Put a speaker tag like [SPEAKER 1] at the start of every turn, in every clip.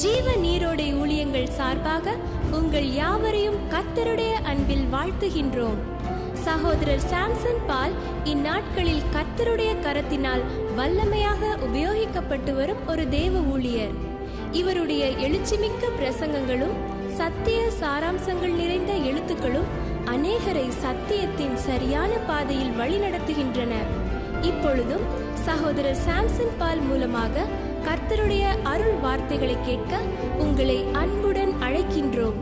[SPEAKER 1] ஜீவ நீரோடை ஊழியங்கள் சார்பாக உங்கள் யாவரையும் கர்த்தருடைய அன்பில் வாழ்த்துகின்றோம். சகோதரர் சாம்சன் பால் இந்நாட்களில் கர்த்தருடைய கரத்தினால் வல்லமையாக உபயோகிக்கப்பட்டு வரும் ஒரு தேவ ஊழியர். இவருடைய எழுச்சிமிக்க பிரசங்கங்களும் சத்திய சாராம்சங்கள் நிறைந்த எழுத்துக்களும் அநேகரை சத்தியத்தின் சரியான பாதையில் வழிநடத்துகின்றன. இப்பொழுதும் சகோதரர் சாம்சன் பால் மூலமாக கர்த்தருடைய அருள் வார்த்தைகளை கேட்க உங்களை அன்புடன் அழைக்கின்றோம்.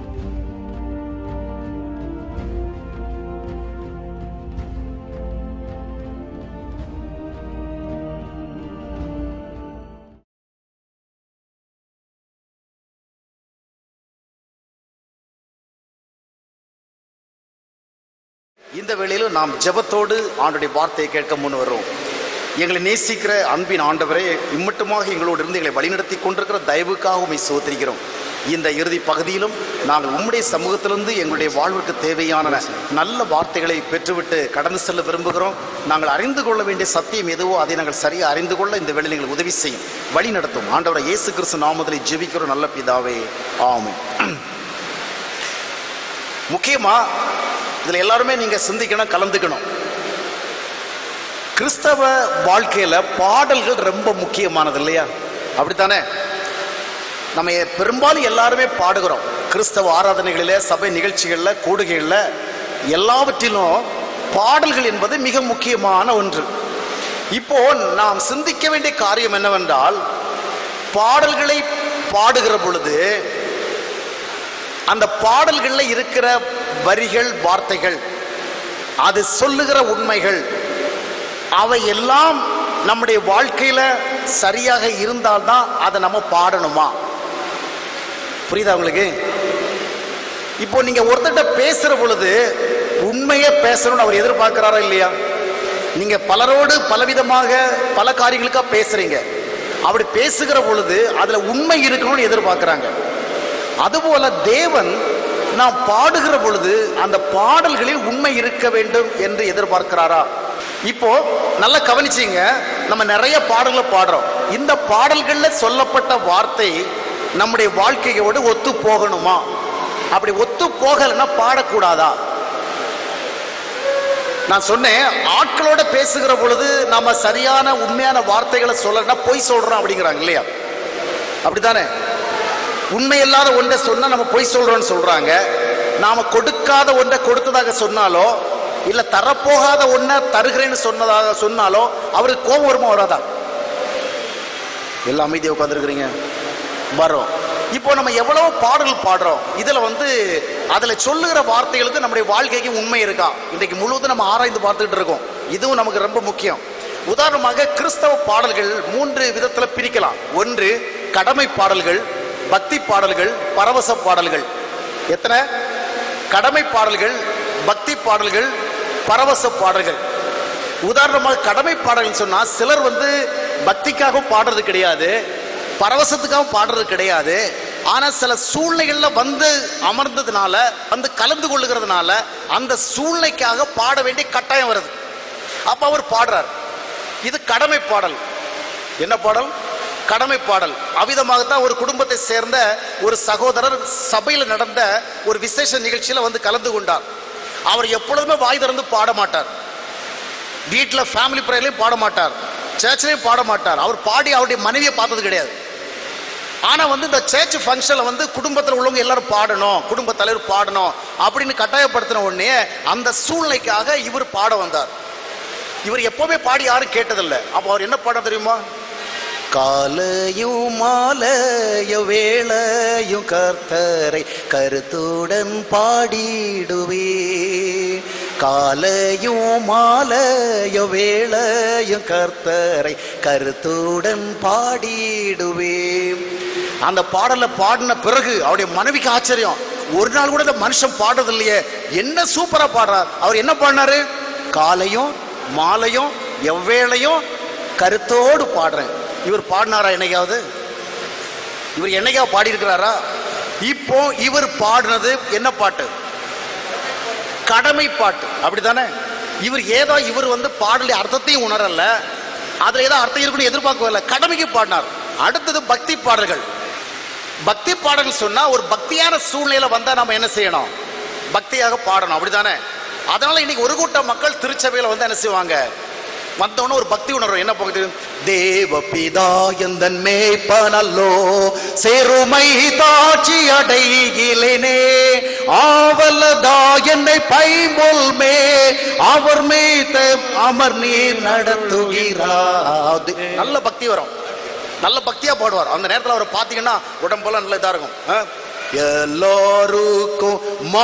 [SPEAKER 2] இந்த வேளையிலும் நாம் ஜெபத்தோடு ஆண்டவருடைய வார்த்தையை கேட்க முன் வருவோம். எங்களை நேசிக்கிற அன்பின் ஆண்டவரே, இம்மட்டுமாக எங்களோடு இருந்து எங்களை வழிநடத்தி கொண்டிருக்கிற தயவுக்காக உம்மை ஸ்தோத்திரிக்கிறோம். இந்த இறுதி பகுதியிலும் நாங்கள் உம்முடைய சமூகத்திலிருந்து எங்களுடைய வாழ்வுக்கு தேவையான நல்ல வார்த்தைகளை பெற்றுவிட்டு கடந்து செல்ல விரும்புகிறோம். நாங்கள் அறிந்து கொள்ள வேண்டிய சத்தியம் எதுவோ அதை நாங்கள் சரியாக அறிந்து கொள்ள இந்த வேளையில் எங்களுக்கு உதவி செய்யும், வழி நடத்தும். ஆண்டவரை இயேசு கிறிஸ்து நாமத்தில் ஜெபிக்கிறோம் நல்ல பிதாவே, ஆமென். முக்கியமாக இதில் எல்லாருமே நீங்கள் சிந்திக்கணும், கலந்துக்கணும். கிறிஸ்தவ வாழ்க்கையில் பாடல்கள் ரொம்ப முக்கியமானது இல்லையா? அப்படித்தானே? நம்ம பெரும்பாலும் எல்லாருமே பாடுகிறோம். கிறிஸ்தவ ஆராதனைகளில், சபை நிகழ்ச்சிகளில், கூடுகைகளில் எல்லாவற்றிலும் பாடல்கள் என்பது மிக முக்கியமான ஒன்று. இப்போ நாம் சிந்திக்க வேண்டிய காரியம் என்னவென்றால், பாடல்களை பாடுகிற பொழுது அந்த பாடல்களில் இருக்கிற வரிகள், வார்த்தைகள், அது சொல்லுகிற உண்மைகள், அவை எல்லாம் நம்முடைய வாழ்க்கையில சரியாக இருந்தால்தான் அதை நம்ம பாடணுமா? புரியுதா உங்களுக்கு? இப்போ நீங்க ஒருத்தர்கிட்ட பேசுற பொழுது உண்மையே பேசணும்னு அவர் எதிர்பார்க்கிறாரா இல்லையா? நீங்க பலரோடு பலவிதமாக பல காரியங்களுக்கா பேசுறீங்க. அப்படி பேசுகிற பொழுது அதுல உண்மை இருக்கணும்னு எதிர்பார்க்கிறாங்க. அதுபோல தேவன் நாம் பாடுகிற பொழுது அந்த பாடல்களில் உண்மை இருக்க வேண்டும் என்று எதிர்பார்க்கிறாரா? இப்போ நல்லா கவனிச்சிங்க, நம்ம நிறைய பாடல்களை பாடுறோம். இந்த பாடல்களில் சொல்லப்பட்ட வார்த்தை நம்முடைய வாழ்க்கையோடு ஒத்து போகணுமா? அப்படி ஒத்து போகலைன்னா பாடக்கூடாதா? நான் சொன்னேன், ஆட்களோட பேசுகிற பொழுது நம்ம சரியான உண்மையான வார்த்தைகளை சொல்லணும்னா பொய் சொல்றோம் அப்படிங்கிறாங்க இல்லையா? அப்படித்தானே? உண்மையில்லாத ஒன்றை சொன்னா நம்ம பொய் சொல்றோம்னு சொல்றாங்க. நாம கொடுக்காத ஒன்றை கொடுத்ததாக சொன்னாலோ இல்ல தரப்போகாத ஒன்றை தருகிறேன்னு சொன்னாலோ அவருக்கு கோபம் வருமா வராதா? எல்லாம் அமைதியாக உட்காந்துருக்கிறீங்க, வரும். இப்போ நம்ம எவ்வளவு பாடல் பாடுறோம், இதுல அதுல சொல்லுகிற வார்த்தைகளுக்கு நம்முடைய வாழ்க்கைக்கு உண்மை இருக்கா? இன்றைக்கு முழுவதும் நம்ம ஆராய்ந்து பார்த்துக்கிட்டு இருக்கோம். இதுவும் நமக்கு ரொம்ப முக்கியம். உதாரணமாக கிறிஸ்தவ பாடல்கள் 3 விதத்துல பிரிக்கலாம். ஒன்று கடமை பாடல்கள், பக்தி பாடல்கள், பரவச பாடல்கள். எத்தனை? கடமை பாடல்கள், பக்தி பாடல்கள், பரவச பாடல்கள். உதாரணமாக கடமை பாடல்கள் சொன்னா சிலர் பக்திக்காக பாடுறது கிடையாது, பரவசத்துக்காக பாடுறது கிடையாது. ஆனா சில சூழ்நிலைகள்ல அமர்ந்ததுனால கலந்து கொள்ளுகிறதுனால அந்த சூழ்நிலைக்காக பாட வேண்டிய கட்டாயம் வருது. அப்ப அவர் பாடுறார். இது கடமை பாடல். என்ன பாடல்? கடமை பாடல். அவ்விதமாகத்தான் ஒரு குடும்பத்தை சேர்ந்த ஒரு சகோதரர் சபையில் நடந்த ஒரு விசேஷ நிகழ்ச்சியில் கலந்து கொண்டார். அவர் எப்பொழுதுமே வாய் திறந்து பாட மாட்டார். வீட்டில் ஃபேமிலி ப்ரேயர்லையும் பாட மாட்டார், சர்ச்சிலையும் பாட மாட்டார். அவர் பாடி அவருடைய மனைவியை பார்த்தது கிடையாது. ஆனால் இந்த சர்ச் ஃபங்க்ஷனில் குடும்பத்தில் உள்ளவங்க எல்லாரும் பாடணும், குடும்ப தலைவர் பாடணும் அப்படின்னு கட்டாயப்படுத்தின உடனே அந்த சூழ்நிலைக்காக இவர் பாட வந்தார். இவர் எப்பவுமே பாடி யாரும் கேட்டதில்லை. அப்போ அவர் என்ன பாட தெரியுமா? காலையும் மாலையும் வேளையும் கர்த்தரை கருத்துடன் பாடிடுவே, காலையும் மாலையும் வேளையும் கர்த்தரை கருத்துடன் பாடிடுவே. அந்த பாடலை பாடின பிறகு அவருடைய மனைவிக்கு ஆச்சரியம். ஒரு நாள் கூட இந்த மனுஷன் பாடுறது இல்லையே, என்ன சூப்பரா பாடுறார். அவர் என்ன பாடினாரு? காலையும் மாலையும் எவ்வேளையும் கருத்தோடு பாடுறேன். இவர் பாடினாரா என்னைக்காவது? இவர் என்னைக்காவது பாடி இருக்கிறாரா? இப்போ இவர் பாடினது என்ன பாட்டு? கடமை பாட்டு. அப்படித்தானே? இவர் பாடலை அர்த்தத்தையும் உணரல, அதுல ஏதோ அர்த்தம் இருக்குன்னு எதிர்பார்க்கவில்லை, கடமைக்கு பாடினார். அடுத்தது பக்தி பாடல்கள். பக்தி பாடல் சொன்னா ஒரு பக்தியான சூழ்நிலையில வந்தா நம்ம என்ன செய்யணும்? பக்தியாக பாடணும், அப்படித்தானே? அதனால இன்னைக்கு ஒரு கூட்டம் மக்கள் திருச்சபையில வந்து என்ன செய்வாங்க? வந்தோன்னு ஒரு பக்தி உணர்வு. என்ன பகுதி? தேவ பிதா எந்தன் மேய்ப்பனல்லோ, செருமை தாட்சி அடைகிலேனே, ஆவலதா என்னை பைம்பொல் மே, அவர் மேய்த்த அமர் நீர் நடத்துகிறார். நல்ல பக்தி வரும், நல்ல பக்தியா பாடுவார். அந்த நேரத்தில் அவரை பார்த்தீங்கன்னா உடம்பெல்லாம் நல்ல இதா இருக்கும். எல்லோருக்கும்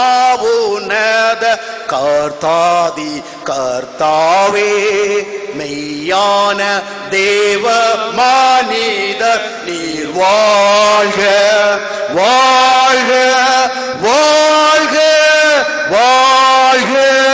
[SPEAKER 2] மாவுனத கர்த்தாதி கர்த்தாவே, மெய்யான தேவ மனித நீர் வாழ்க வாழ்க வாழ்க வாழ்க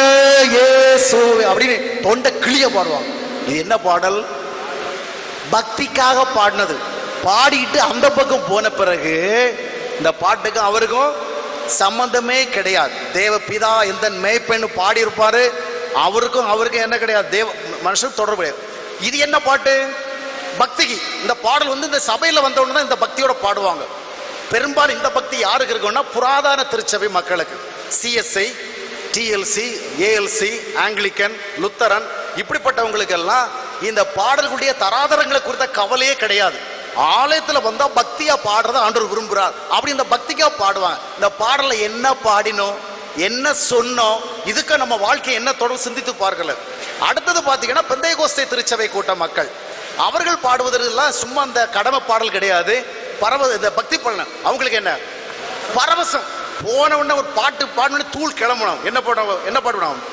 [SPEAKER 2] இயேசுவே அப்படின்னு தொண்டை கிளிய பாடுவாங்க. இது என்ன பாடல்? பக்திக்காக பாடினது. பாடிட்டு அந்த பக்கம் போன பிறகு இந்த பாட்டுக்கும் அவருக்கும் சம்பந்தமே கிடையாது. தேவ பிதா எந்த மேய்ப்பெண்ணு பாடி இருப்பாரு, அவருக்கும் என்ன கிடையாது, தேவ மனுஷன் தொடர்பு கிடையாது. இது என்ன பாட்டு? பக்திக்கு. இந்த பாடல் வந்து இந்த சபையில வந்தவொன்னு தான் இந்த பக்தியோட பாடுவாங்க. பெரும்பாலும் இந்த பக்தி யாருக்கு இருக்குன்னா புராதன திருச்சபை மக்களுக்கு. CSI, TLC, ALC, Anglican, Lutheran இப்படிப்பட்டவங்களுக்கு எல்லாம் இந்த பாடல்களுடைய தராதரங்களை குறித்த கவலையே கிடையாது. ஆலயத்துல வந்தா பக்தியா பாடுறத ஆண்டவர் விரும்புறார். அப்படி இந்த பக்திக்கா பாடுவாங்க. இந்த பாடல என்ன பாடினோம், என்ன சொன்னோம், இதுக்கு நம்ம வாழ்க்கை என்ன தொடர்பு சிந்தித்து பார்க்கல. அடுத்தது பாத்தீங்கன்னா பெந்தைகோஸ்தே திருச்சபை கூட்ட மக்கள், அவர்கள் பாடுவதெல்லாம் சும்மா இந்த கடமை பாடல் கிடையாது, இந்த பக்தி பாடல். அவங்களுக்கு என்ன பரவசம். போன உடனே ஒரு பாட்டு பாடணும், தூள் கிளம்பணும். என்ன பாடணும்?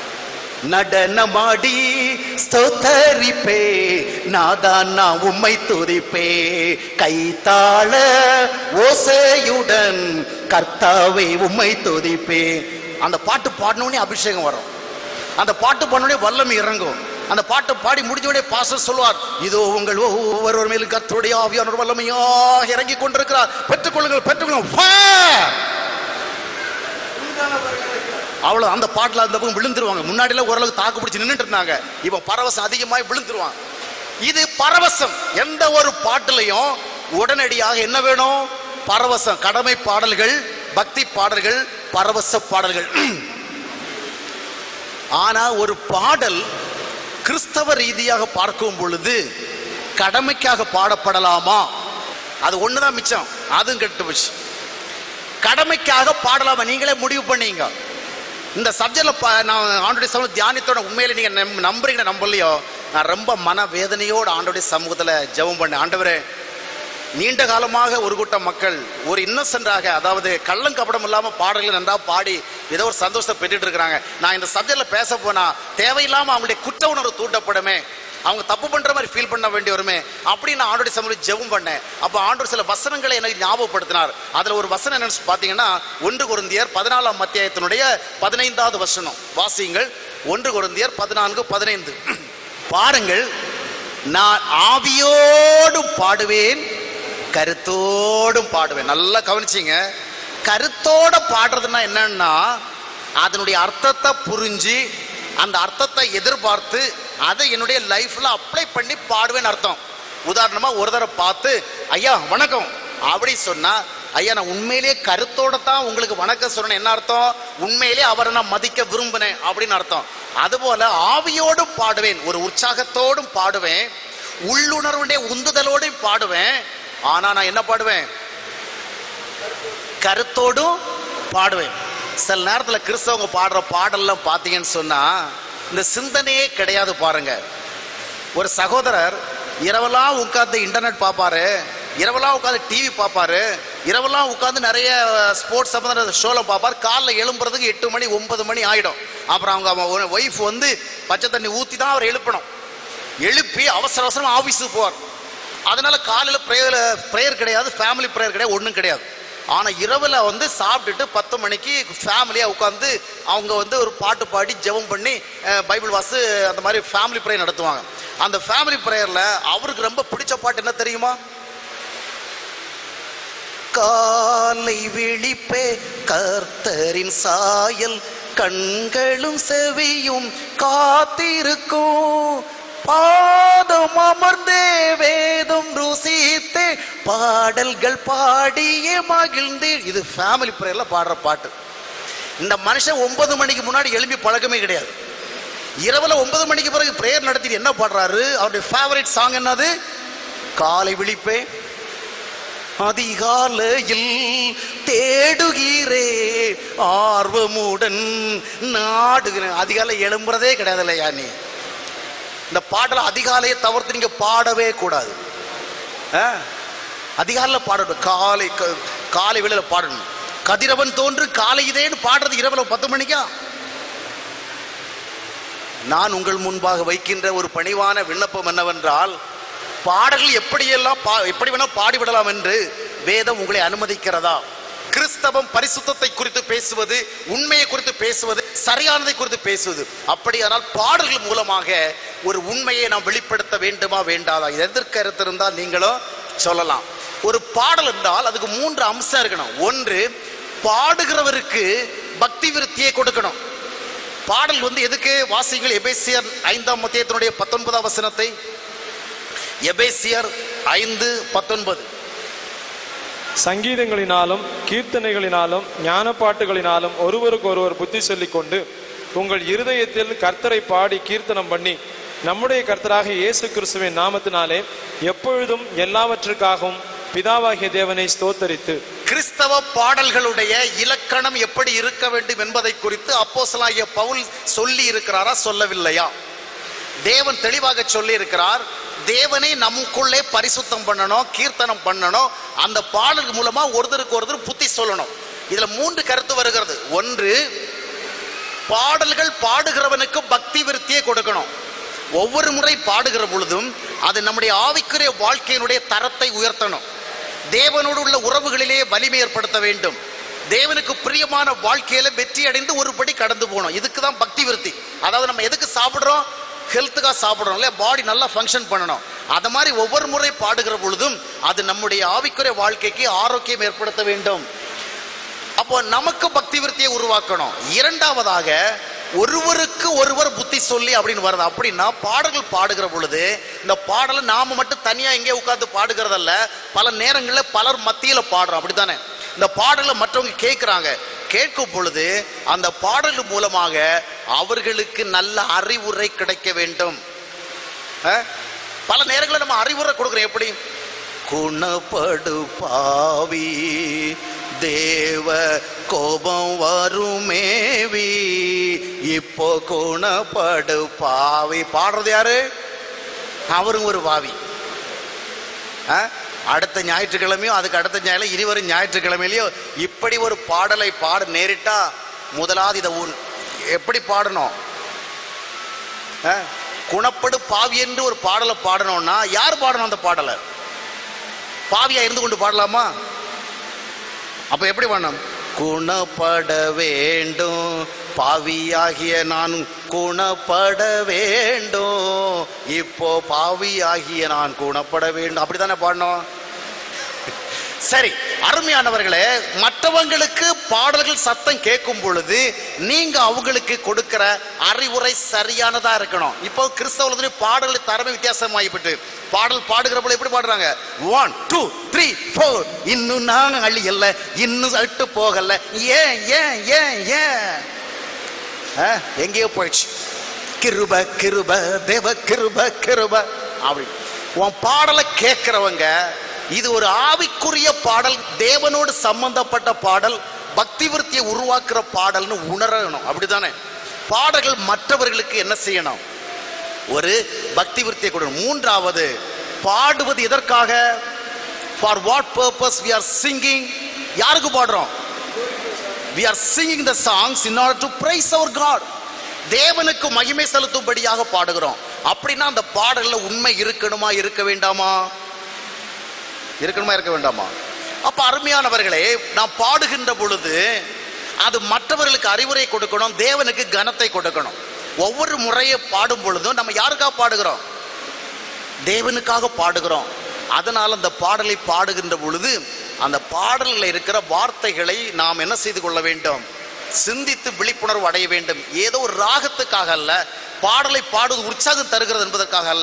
[SPEAKER 2] நடனமாடி ஸ்தோத்தரிப்பே நாதானா உம்மை துதிப்பே, கைத்தாள ஓசையுடன் கர்த்தாவே உம்மை துதிப்பே. அந்த பாட்டு பாடணுன்னே அபிஷேகம் வரும், அந்த பாட்டு பாடணுன்னே வல்லமை இறங்கும். அந்த பாட்டு பாடி முடிஞ்சோடனே பாஸ்டர் சொல்வார், இதோ உங்கள் ஒவ்வொருவர் மேலும் கர்த்தருடைய ஆவியானவர் வல்லமையாக இறங்கி கொண்டிருக்கிறார், பெற்றுக்கொள்ளுங்கள். அவ்வளவு அந்த பாட்டுல அந்த பக்கம் விழுந்துருவாங்க. முன்னாடிலாம் ஓரளவுக்கு தாக்கு பிடிச்சி நின்றுட்டு இருந்தாங்க, இப்ப பரவசம் அதிகமாய் விழுந்துருவாங்க. இது பரவசம். எந்த ஒரு பாட்டுலையும் உடனடியாக என்ன வேணும்? பரவசம். கடமை பாடல்கள், பக்தி பாடல்கள், பரவச பாடல்கள். ஆனா ஒரு பாடல் கிறிஸ்தவ ரீதியாக பார்க்கும் பொழுது கடமைக்காக பாடப்படலாமா? அது ஒண்ணுதான் மிச்சம், அதுவும் கெட்டு போச்சு. கடமைக்காக பாடலாமா? நீங்களே முடிவு பண்ணீங்க. இந்த சப்ஜெக்ட்ல நான் ஆண்டோடைய சமூக தியானத்தோட உண்மையில நீங்க நம்புறீங்க நம்பலையோ, நான் ரொம்ப மனவேதனையோடு ஆண்டோடைய சமூகத்துல ஜெபம் பண்ணேன். ஆண்டவரே, நீண்ட காலமாக ஒரு கூட்டம் மக்கள் ஒரு இன்னசென்டாக, அதாவது கள்ளம் கபடம் இல்லாம பாடல்கள் நன்றா பாடி ஏதோ ஒரு சந்தோஷத்தை பெற்றுட்டு இருக்கிறாங்க. நான் இந்த சப்ஜெக்ட்ல பேச போனா தேவையில்லாம அவங்களுடைய குற்ற உணர்வு தூண்டப்படுமே, அவங்க தப்பு பண்ற மாதிரி ஃபீல் பண்ண வேண்டி வருமே அப்படின்னு நான் ஆண்டோடைய சமூகம் ஜெபம் பண்ணேன். அப்போ ஆண்டவர் சில வசனங்களை எனக்கு ஞாபகப்படுத்தினார். அதுல ஒரு வசனம் என்னன்னு பாத்தீங்கன்னா 1 கொரிந்தியர் 14ஆம் அத்தியாயத்தினுடைய 15வது வசனம் வாசியுங்கள். 1 கொரிந்தியர் 14:15 பாருங்கள். நான் ஆவியோடும் பாடுவேன், கருத்தோடும் பாடுவேன். நல்லா கவனிச்சிங்க. கருத்தோட பாடுறதுன்னா என்னன்னா, அதனுடைய அர்த்தத்தை புரிஞ்சு அந்த அர்த்தத்தை எதிர்பார்த்து அதை என்னுடைய லைஃப்ல அப்ளை பண்ணி பாடுவேன் அர்த்தம். உதாரணமா ஒரு தடவை பார்த்து ஐயா வணக்கம் அப்படி சொன்னா, ஐயா நான் உண்மையிலேயே கருத்தோட தான் உங்களுக்கு வணக்கம் சொல்றேன், என்ன அர்த்தம்? உண்மையிலேயே அவரை நான் மதிக்க விரும்பினேன் அப்படின்னு அர்த்தம். அதுபோல ஆவியோடும் பாடுவேன், ஒரு உற்சாகத்தோடும் பாடுவேன், உள்ளுணர்வுடைய உந்துதலோடும் பாடுவேன். ஆனா நான் என்ன பாடுவேன்? கருத்தோடும் பாடுவேன். சில நேரத்தில் கிறிஸ்தவங்க பாடுற பாடல்லாம் பார்த்தீங்கன்னு சொன்னா இந்த சிந்தனையே கிடையாது. பாருங்க, ஒரு சகோதரர் இரவெல்லாம் உட்காந்து இன்டர்நெட் பார்ப்பாரு, இரவெல்லாம் உட்காந்து டிவி பார்ப்பாரு, இரவெல்லாம் உட்காந்து நிறைய ஸ்போர்ட்ஸ் சம்பந்த ஷோல பார்ப்பாரு. காலைல எழும்புறதுக்கு 8 மணி 9 மணி ஆயிடும். அப்புறம் அவங்க ஒய்ஃப் வந்து பச்சை தண்ணி ஊற்றி தான் அவர் எழுப்பணும். எழுப்பி அவசர அவசரமாக ஆஃபீஸுக்கு போவார். அதனால காலையில் ப்ரேயர் கிடையாது, ஃபேமிலி ப்ரேயர் கிடையாது, ஒன்றும் கிடையாது. ஆனால் இரவில் வந்து சாப்பிட்டுட்டு 10 மணிக்கு ஃபேமிலியாக உட்காந்து அவங்க வந்து ஒரு பாட்டு பாடி ஜெபம் பண்ணி பைபிள் வாசு அந்த மாதிரி ஃபேமிலி ப்ரேயர் நடத்துவாங்க. அந்த ஃபேமிலி ப்ரேயரில் அவருக்கு ரொம்ப பிடிச்ச பாட்டு என்ன தெரியுமா? காலை விழிப்பே கர்த்தரின் சாயல், கண்களும் செவியும் காத்திருக்கும், பாதம் அமர்ந்தே வேதம் ருசித்தே பாடல்கள் பாடியே மகிழ்ந்து. இது ஃபேமிலி பிரேயர்ல பாடுற பாட்டு. இந்த மனுஷன் 9 மணிக்கு முன்னாடி எழும்பி பழக்கமே கிடையாது. இரவுல 9 மணிக்கு பிறகு பிரேயர் நடத்தி என்ன பாடுறாரு? அவருடைய ஃபேவரட் சாங் என்னது? காலை விழிப்பே அதிகாலையில் தேடுகிறே ஆர்வமுடன் நாடுகிறேன். அதிகாலை எழும்புறதே கிடையாது இல்லையா? நீ இந்த பாடல அதிகாலையை தவிர்த்து நீங்க பாடவே கூடாது. அதிகாலையில் பாடணும். காலை வேளையில பாடணும். கதிரவன் தோன்று காலை இதேன்னு பாடுறது இரவுல 10 மணிக்கா? நான் உங்கள் முன்பாக வைக்கின்ற ஒரு பணிவான விண்ணப்பம் என்னவென்றால், பாடல்கள் எப்படி வேணா பாடிவிடலாம் என்று வேதம் உங்களை அனுமதிக்கிறதா? கிறிஸ்தவம் பரிசுத்தத்தை குறித்து பேசுவது, உண்மையை குறித்து பேசுவது, சரியானதை குறித்து பேசுவது. அப்படியானால் பாடல்கள் மூலமாக ஒரு உண்மையை நாம் வெளிப்படுத்த வேண்டுமா வேண்டாதா? இது எதிர்கருத்து இருந்தால் நீங்களும் சொல்லலாம். ஒரு பாடல் என்றால் அதுக்கு 3 அம்சம் இருக்கணும். ஒன்று, பாடுகிறவருக்கு பக்தி விருத்தியை கொடுக்கணும். பாடல் எதுக்கு? வாசிகள் எபேசியர் 5ஆம் அத்தியாயத்தினுடைய 19ஆம் வசனத்தை. எபேசியர் 5:19.
[SPEAKER 3] சங்கீதங்களினாலும் கீர்த்தனைகளினாலும் ஞான பாட்டுகளினாலும் ஒருவருக்கு ஒருவர் புத்தி சொல்லிக் கொண்டு உங்கள் இருதயத்தில் கர்த்தரை பாடி கீர்த்தனம் பண்ணி நம்முடைய கர்த்தராக இயேசு கிறிஸ்துவின் நாமத்தினாலே எப்பொழுதும் எல்லாவற்றுக்காகவும் பிதாவாகிய தேவனை ஸ்தோத்தரித்து. கிறிஸ்தவ பாடல்களுடைய இலக்கணம் எப்படி இருக்க வேண்டும் என்பதை குறித்து அப்போஸ்தலனாகிய பவுல் சொல்லி இருக்கிறாரா, சொல்லவில்லையா? தேவன் தெளிவாக சொல்லி இருக்கிறார். தேவனை நமக்குள்ளே பரிசுத்தம் பண்ணணும், கீர்த்தனம் பண்ணணும். அந்த பாடல் மூலமா ஒருத்தருக்கு ஒருத்தர் புத்தி சொல்லணும். இதுல 3 கருத்து வருகிறது. ஒன்று, பாடல்கள் பாடுகிறவனுக்கு பக்தி விருத்தியை கொடுக்கணும். ஒவ்வொரு முறை பாடுகிற பொழுதும் அது நம்முடைய ஆவிக்குரிய வாழ்க்கையினுடைய தரத்தை உயர்த்தணும். தேவனோடு உள்ள உறவுகளிலே வலிமை ஏற்படுத்த வேண்டும். தேவனுக்கு பிரியமான வாழ்க்கையில வெற்றி அடைந்து ஒரு படி கடந்து போகணும். இதுக்குதான் பக்தி விருத்தி. அதாவது நம்ம எதுக்கு சாப்பிடுறோம்? ஹெல்த்துக்காக சாப்பிடுறோம் இல்லையா? பாடி நல்லா ஃபங்க்ஷன் பண்ணணும். அது மாதிரி ஒவ்வொரு முறை பாடுகிற பொழுதும் அது நம்முடைய ஆவிக்குரிய வாழ்க்கைக்கு ஆரோக்கியம் ஏற்படுத்த வேண்டும். அப்போ நமக்கு பக்தி விருத்தியை உருவாக்கணும். இரண்டாவதாக, ஒருவருக்கு ஒருவர் புத்தி சொல்லி அப்படின்னு வருது. அப்படின்னா பாடல்கள் பாடுகிற பொழுது இந்த பாடலை நாம மட்டும் தனியா எங்கே உட்கார்ந்து பாடுகிறதல்ல, பல நேரங்களில் பலர் மத்தியில பாடுறோம். அப்படித்தானே? இந்த பாடலை மற்றவங்க கேட்கிறாங்க. கேட்கும் பொழுது அந்த பாடல் மூலமாக அவர்களுக்கு நல்ல அறிவுரை கிடைக்க வேண்டும். பல நேரங்களில் நம்ம அறிவுரை கொடுக்கிறோம். எப்படி? குணப்படு பாவி, தேவ கோபம் வருமேவி, இப்போ குணப்படு பாவி. பாடுறது யாரு? அவரும் ஒரு பாவி. அடுத்த ஞாயிற்றுக்கிழமையோ அதுக்கு அடுத்த ஞாயிறு இருவரும் ஞாயிற்றுக்கிழமையிலையோ இப்படி ஒரு பாடலை பாட நேரிட்டா, முதலாவது இதை எப்படி பாடணும்? குணப்படு பாவி என்று ஒரு பாடலை பாடணும்னா யார் பாடணும்? அந்த பாடலை பாவியா இருந்து கொண்டு பாடலாமா? அப்ப எப்படி பாடணும்? குணப்பட வேண்டும், பாவியாகிய நான் குணப்பட வேண்டும், இப்போ பாவியாகிய நான் குணப்பட வேண்டும். அப்படித்தானே பாடணும். சரி, அருமையானவர்களே, மற்றவங்களுக்கு பாடல்கள் சத்தம் கேட்கும் பொழுது நீங்க அவங்களுக்கு கொடுக்கிற அறிவுரை சரியானதா இருக்கணும். இப்போ கிறிஸ்தவ பாடல்கள் தரமே வித்தியாசமாகிவிட்டு பாடல் பாடுகிற போல எப்படி பாடுறாங்க? 1 2 3 4 இன்னும் நாங்க அள்ளி இல்ல, இன்னும் அட்டு போகல, ஏன் ஏன் ஏன் ஏன் எங்கேயோ போயிடுச்சு. கிருப கிருப தேவ கிருப கிருப அப்படி உன் பாடலை கேட்கிறவங்க, இது ஒரு ஆவிக்குரிய பாடல், தேவனோடு சம்பந்தப்பட்ட பாடல், பக்தி விருத்தியை உருவாக்குற பாடல்னு உணரணும். அப்படித்தானே? பாடல்கள் மற்றவர்களுக்கு என்ன செய்யணும்? ஒரு பக்தி விருத்தியை கொடுக்கணும். மூன்றாவது, பாடுவது எதற்காக? For what purpose we are singing? யாருக்கு பாடுறோம்? We are singing the songs in order to praise our God. தேவனுக்கு மகிமை செலுத்தும்படியாக பாடுகிறோம். அப்படின்னா அந்த பாடல்ல உண்மை இருக்கணுமா, இருக்க வேண்டாமா? இருக்கணுமா, இருக்க வேண்டாமா? அப்ப அருமையானவர்களே, நாம் பாடுகின்ற பொழுது அது மற்றவர்களுக்கு அறிவுரை கொடுக்கணும், தேவனுக்கு கனத்தை கொடுக்கணும். ஒவ்வொரு முறையை பாடும் பொழுதும் நம்ம யாருக்காக பாடுகிறோம்? தேவனுக்காக பாடுகிறோம். அதனால் அந்த பாடலை பாடுகின்ற பொழுது அந்த பாடலில் இருக்கிற வார்த்தைகளை நாம் என்ன செய்து கொள்ள வேண்டும்? சிந்தித்து விழிப்புணர்வு அடைய வேண்டும். ஏதோ ஒரு ராகத்துக்காக அல்ல, பாடலை பாடுவது உற்சாகம் தருகிறது என்பதற்காக அல்ல,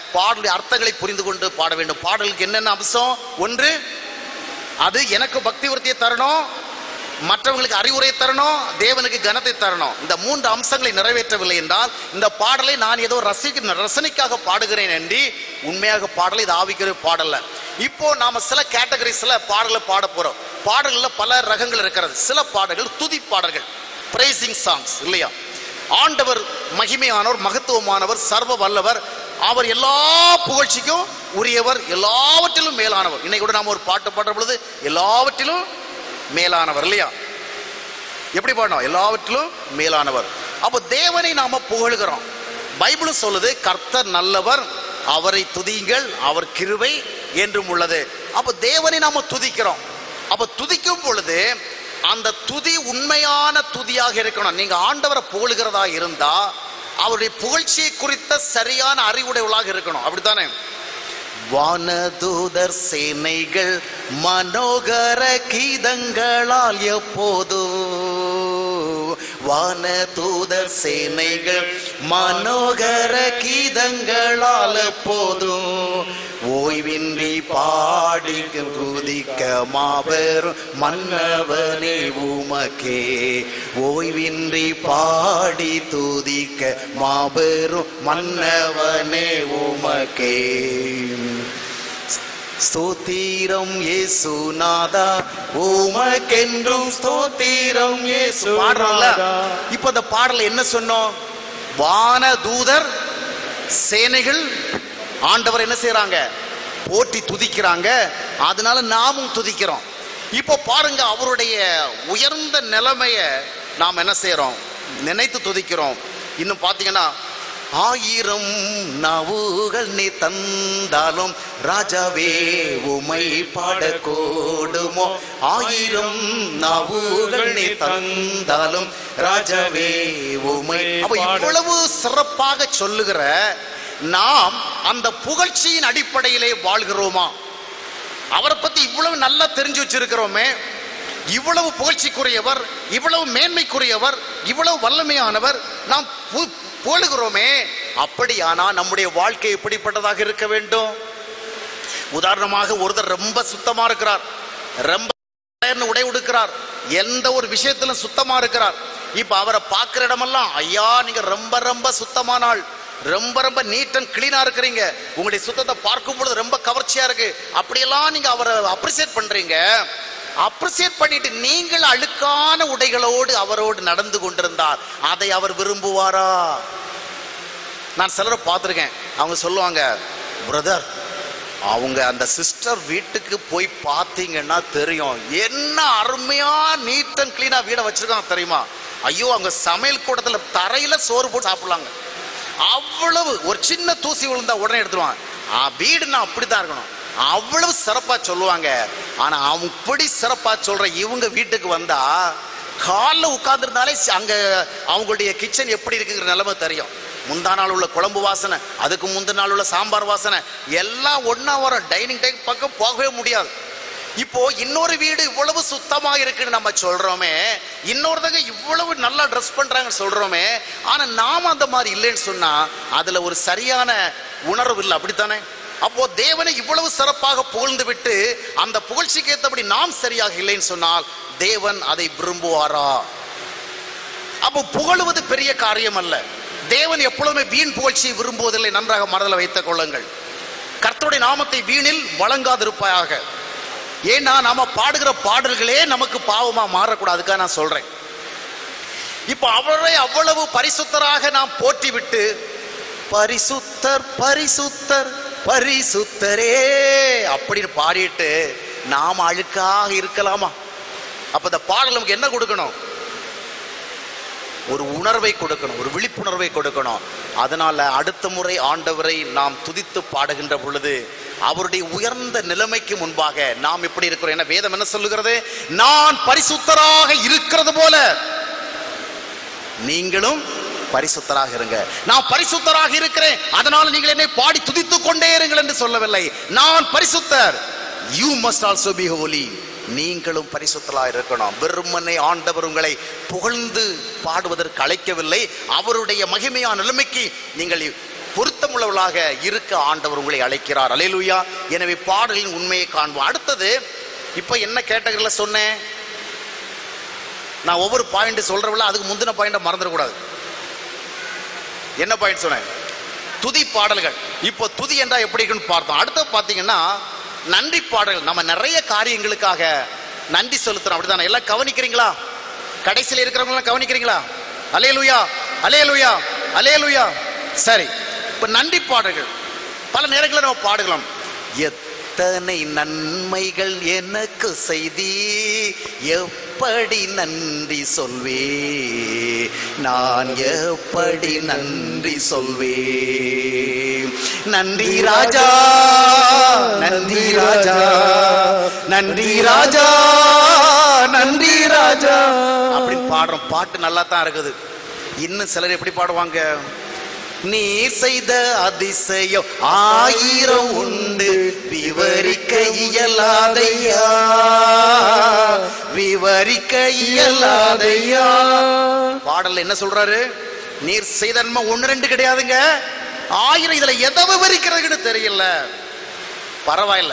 [SPEAKER 3] பாடலுடைய அர்த்தங்களை புரிந்து கொண்டு பாட வேண்டும். பாடலுக்கு என்னென்ன அம்சம்? ஒன்று, அது எனக்கு பக்தி விருத்தியை தரணும், மற்றவங்களுக்கு அறிவுரை தரணும், தேவனுக்கு கனத்தை தரணும். இந்த 3 அம்சங்களை நிறைவேற்றவில்லை என்றால் இந்த பாடலை நான் ஏதோ ரசனைக்காக பாடுகிறேன் என்று உண்மையாக பாடலை இது ஆவிக்கிற பாடல்ல. இப்போ நாம சில கேட்டகரிஸ்ல பாடலை பாட போறோம். பாடல்கள்ல பல ரகங்கள் இருக்கிறது. சில பாடல்கள் துதி பாடல்கள், பிரைசிங் சாங்ஸ் இல்லையா? ஆண்டவர் மகிமையானவர், மகத்துவமானவர், சர்வ வல்லவர், அவர் எல்லா புகழ்ச்சிக்கும் உரியவர், எல்லாவற்றிலும் மேலானவர். இன்னைக்கு கூட நாம ஒரு பாட்டு பாடுற பொழுது எல்லாவற்றிலும் மேலானவர் இல்லையா? எப்படி பாடணும்? எல்லாவற்றிலும் மேலானவர். அப்போ தேவனை நாம புகழ்கிறோம். பைபிளும் சொல்லுது, கர்த்தர் நல்லவர், அவரை துதியுங்கள், அவர் கிருபை என்றும் உள்ளது. அப்போ தேவனை நாம துதிக்கிறோம். அப்போ துதிக்கும் பொழுது அந்த துதி உண்மையான துதியாக இருக்கணும். நீங்க ஆண்டவரை புகழ்கிறதா இருந்தா அவருடைய புகழ்ச்சியை குறித்த சரியான அறிவுடையவளாக இருக்கணும். அப்படித்தானே? வானதூதர் சேனைகள் மனோகர கீதங்களால் எப்போதும், வானதூதர் சேனைகள் மனோகர கீதங்களால் எப்போதும் ஓய்வின்றி பாடி துதிக்க மாபெரும் மன்னவனே உமக்கே, ஓய்வின்றி பாடி துதிக்க மாபெரும் மன்னவனே உமக்கே. ஸ்தோத்திரம் இயேசுநாதா, உமக்கென்றும் ஸ்தோத்திரம் இயேசுநாதா. இப்ப இந்த பாடல என்ன சொன்னோம்? வானதூதர் சேனைகள் ஆண்டவர் என்ன செய்யறாங்க? போற்றி துதிக்கிறாங்க. அதனால நாமும் துதிக்கிறோம். இப்போ பாருங்க, அவருடைய உயர்ந்த நிலைமைய நாம் என்ன செய்யறோம்? நினைத்து துதிக்கிறோம். இன்னும் பாத்தீங்கன்னா, 1000 நாவுகள் நீ தந்தாலும் ராஜாவே உமை பாடக்கூடுமோ, 1000 நாவுகள் நீ தந்தாலும் ராஜாவே உமை. அப்ப இவ்வளவு சிறப்பாக சொல்லுகிற நாம் அந்த புகழ்ச்சியின் அடிப்படையிலே வாழ்கிறோமா? அவரை பத்தி இவ்வளவு நல்லா தெரிஞ்சு வச்சிருக்கிறோமே, இவ்வளவு புகழ்ச்சிக்குரியவர், இவ்வளவு மேன்மைக்குரியவர், இவ்வளவு வல்லமையானவர் நாம் புகழுகிறோமே. அப்படியானா நம்முடைய வாழ்க்கை எப்படிப்பட்டதாக இருக்க வேண்டும்? உதாரணமாக, ஒருத்தர் ரொம்ப சுத்தமா இருக்கிறார், ரொம்ப உடை உடுக்கிறார், எந்த ஒரு விஷயத்திலும் சுத்தமா இருக்கிறார். இப்ப அவரை பார்க்கிற இடமெல்லாம், ஐயா நீங்க ரொம்ப ரொம்ப சுத்தமான ஆள், ரொம்ப ரொம்ப நீட் அண்ட் கிளீனா இருக்கிறீங்க, உங்களுடைய சுத்தத்தை பார்க்கும் பொழுது ரொம்ப கவர்ச்சியா இருக்கு, அப்படியெல்லாம் நீங்க அவரை அப்ரிசியேட் பண்றீங்க. அப்ரிசியேட் பண்ணிட்டு நீங்கள் அழுக்கான உடைகளோடு அவரோடு நடந்து கொண்டிருந்தார், அதை அவர் விரும்புவாரா? நான் சிலரை பார்த்துருக்கேன், அவங்க சொல்லுவாங்க, பிரதர் அவங்க அந்த சிஸ்டர் வீட்டுக்கு போய் பார்த்தீங்கன்னா தெரியும், என்ன அருமையா நீட் அண்ட் கிளீனா வீடை வச்சிருக்காங்க தெரியுமா? ஐயோ அவங்க சமையல் கூடத்துல தரையில சோறு போட்டு சாப்பிடலாங்க, அவ்வளவு ஒரு சின்ன தூசி விழுந்தா உடனே எடுத்துருவாங்க. வீடுன்னா அப்படித்தான் இருக்கணும், அவ்வளவு சிறப்பா சொல்லுவாங்க. ஆனா அப்படி சிறப்பா சொல்ற இவங்க வீட்டுக்கு வந்தா காலில் உட்கார்ந்துருந்தாலே அங்க அவங்களுடைய கிச்சன் எப்படி இருக்குங்கிற நிலைமை தெரியும். முந்தா நாள் உள்ள குழம்பு வாசனை, அதுக்கு முந்தின நாள் உள்ள சாம்பார் வாசனை எல்லாம் ஒன்னா வரும். டைனிங் டேபிள் பக்கம் போகவே முடியாது. இப்போ இன்னொரு வீடு இவ்வளவு சுத்தமா இருக்குன்னு நம்ம சொல்றோமே, இன்னொருத்தங்க இவ்வளவு நல்லா ட்ரெஸ் பண்றாங்க சொல்றோமே, ஆனா நாம அந்த மாதிரி இல்லைன்னு சொன்னா அதுல ஒரு சரியான உணர்வு இல்லை. அப்படித்தானே? அப்போ தேவனை இவ்வளவு சிறப்பாக புகழ்ந்து விட்டு அந்த புகழ்ச்சிக்கு ஏற்றபடி நாம் சரியாக இல்லைன்னு சொன்னால் தேவன் அதை விரும்புவாரா? அப்போ புகழுவது பெரிய காரியம் அல்ல. தேவன் எப்பொழுதுமே வீண் புகழ்ச்சியை விரும்புவதில்லை, நன்றாக மனதில் வைத்துக் கொள்ளுங்கள். கர்த்தருடைய நாமத்தை வீணில் வழங்காதிருப்பாயாக. ஏன்னா நாம பாடுகிற பாடல்களே நமக்கு பாவமா மாறக்கூடாது, அதுக்காக நான் சொல்றேன். இப்ப அவரை அவ்வளவு பரிசுத்தராக நாம் போற்றி விட்டு பரிசுத்தர் பரிசுத்தர் பரிசுத்தரே அப்படின்னு பாடிட்டு நாம் அழுக்காக இருக்கலாமா? அப்ப இந்த பாடல் நமக்கு என்ன கொடுக்கணும்? ஒரு உணர்வை கொடுக்கணும், ஒரு விழிப்புணர்வை கொடுக்கணும். அதனால அடுத்த முறை ஆண்டவரை நாம் துதித்து பாடுகின்ற பொழுது அவருடைய உயர்ந்த நிலைமைக்கு முன்பாக நாம் எப்படி இருக்கிறோம்? ஏன்னா வேதம் என்ன சொல்லுகிறது? நான் பரிசுத்தராக இருக்கிறது போல நீங்களும் பரிசுத்தராக இருங்க. நான் பரிசுத்தராக இருக்கிறேன், அதனால நீங்கள் என்னை பாடி துதித்துக் கொண்டே இருங்கள் என்று சொல்லவில்லை. நான் பரிசுத்தர், you must also be holy. நீங்களும் பரிசுத்தராக இருக்கணும். வெறுமனே ஆண்டவர் உங்களை புகழ்ந்து பாடுவதற்கு அழைக்கவில்லை, அவருடைய மகிமையான நிலைமைக்கு நீங்கள்
[SPEAKER 2] பொருத்தமுள்ளவர்களாக இருக்க ஆண்டவர் உங்களை அழைக்கிறார். அல்லேலூயா. எனவே பாடலின் உண்மையை காண்போம். அடுத்தது, இப்ப என்ன கேட்டகரியில சொன்னேன்? நான் ஒவ்வொரு பாயிண்ட் சொல்றவங்கள அதுக்கு முந்தின பாயிண்ட மறந்துடக்கூடாது. என்ன பாயிண்ட் சொன்னேன்? துதி பாடல்கள். இப்போ துதி என்றா எப்படி இருக்குன்னு பார்த்தோம். அடுத்து பார்த்தீங்கன்னா நன்றி பாடல்கள். நம்ம நிறைய காரியங்களுக்காக நன்றி செலுத்துறோம், அப்படித்தானே? எல்லாம் கவனிக்கிறீங்களா? கடைசியில் இருக்கிறவங்க கவனிக்கிறீங்களா? அல்லேலூயா, அல்லேலூயா, அல்லேலூயா. சரி, இப்ப நன்றி பாடல்கள் பல நேரங்களில் நம்ம பாடுகிறோம். எத்தனை நன்மைகள் எனக்கு செய்தி, எப்படி நன்றி சொல்வே, நான் எப்படி நன்றி சொல்வே. நன்றி ராஜா, நன்றி ராஜா, நன்றி ராஜா, நன்றி ராஜா அப்படின்னு பாடுறோம். பாட்டு நல்லா தான் இருக்குது. இன்னும் சிலர் எப்படி பாடுவாங்க? நீ செய்த அதிசயம் 1000 உண்டு, விவரிக்க இயலாதையா, விவரிக்க இயலாதையா. பாடல்ல என்ன சொல்றாரு? நீர் செய்த நன்மை 1 2 கிடையாதுங்க, 1000. இதுல எதை விவரிக்கிறதுன்னு தெரியல. பரவாயில்ல,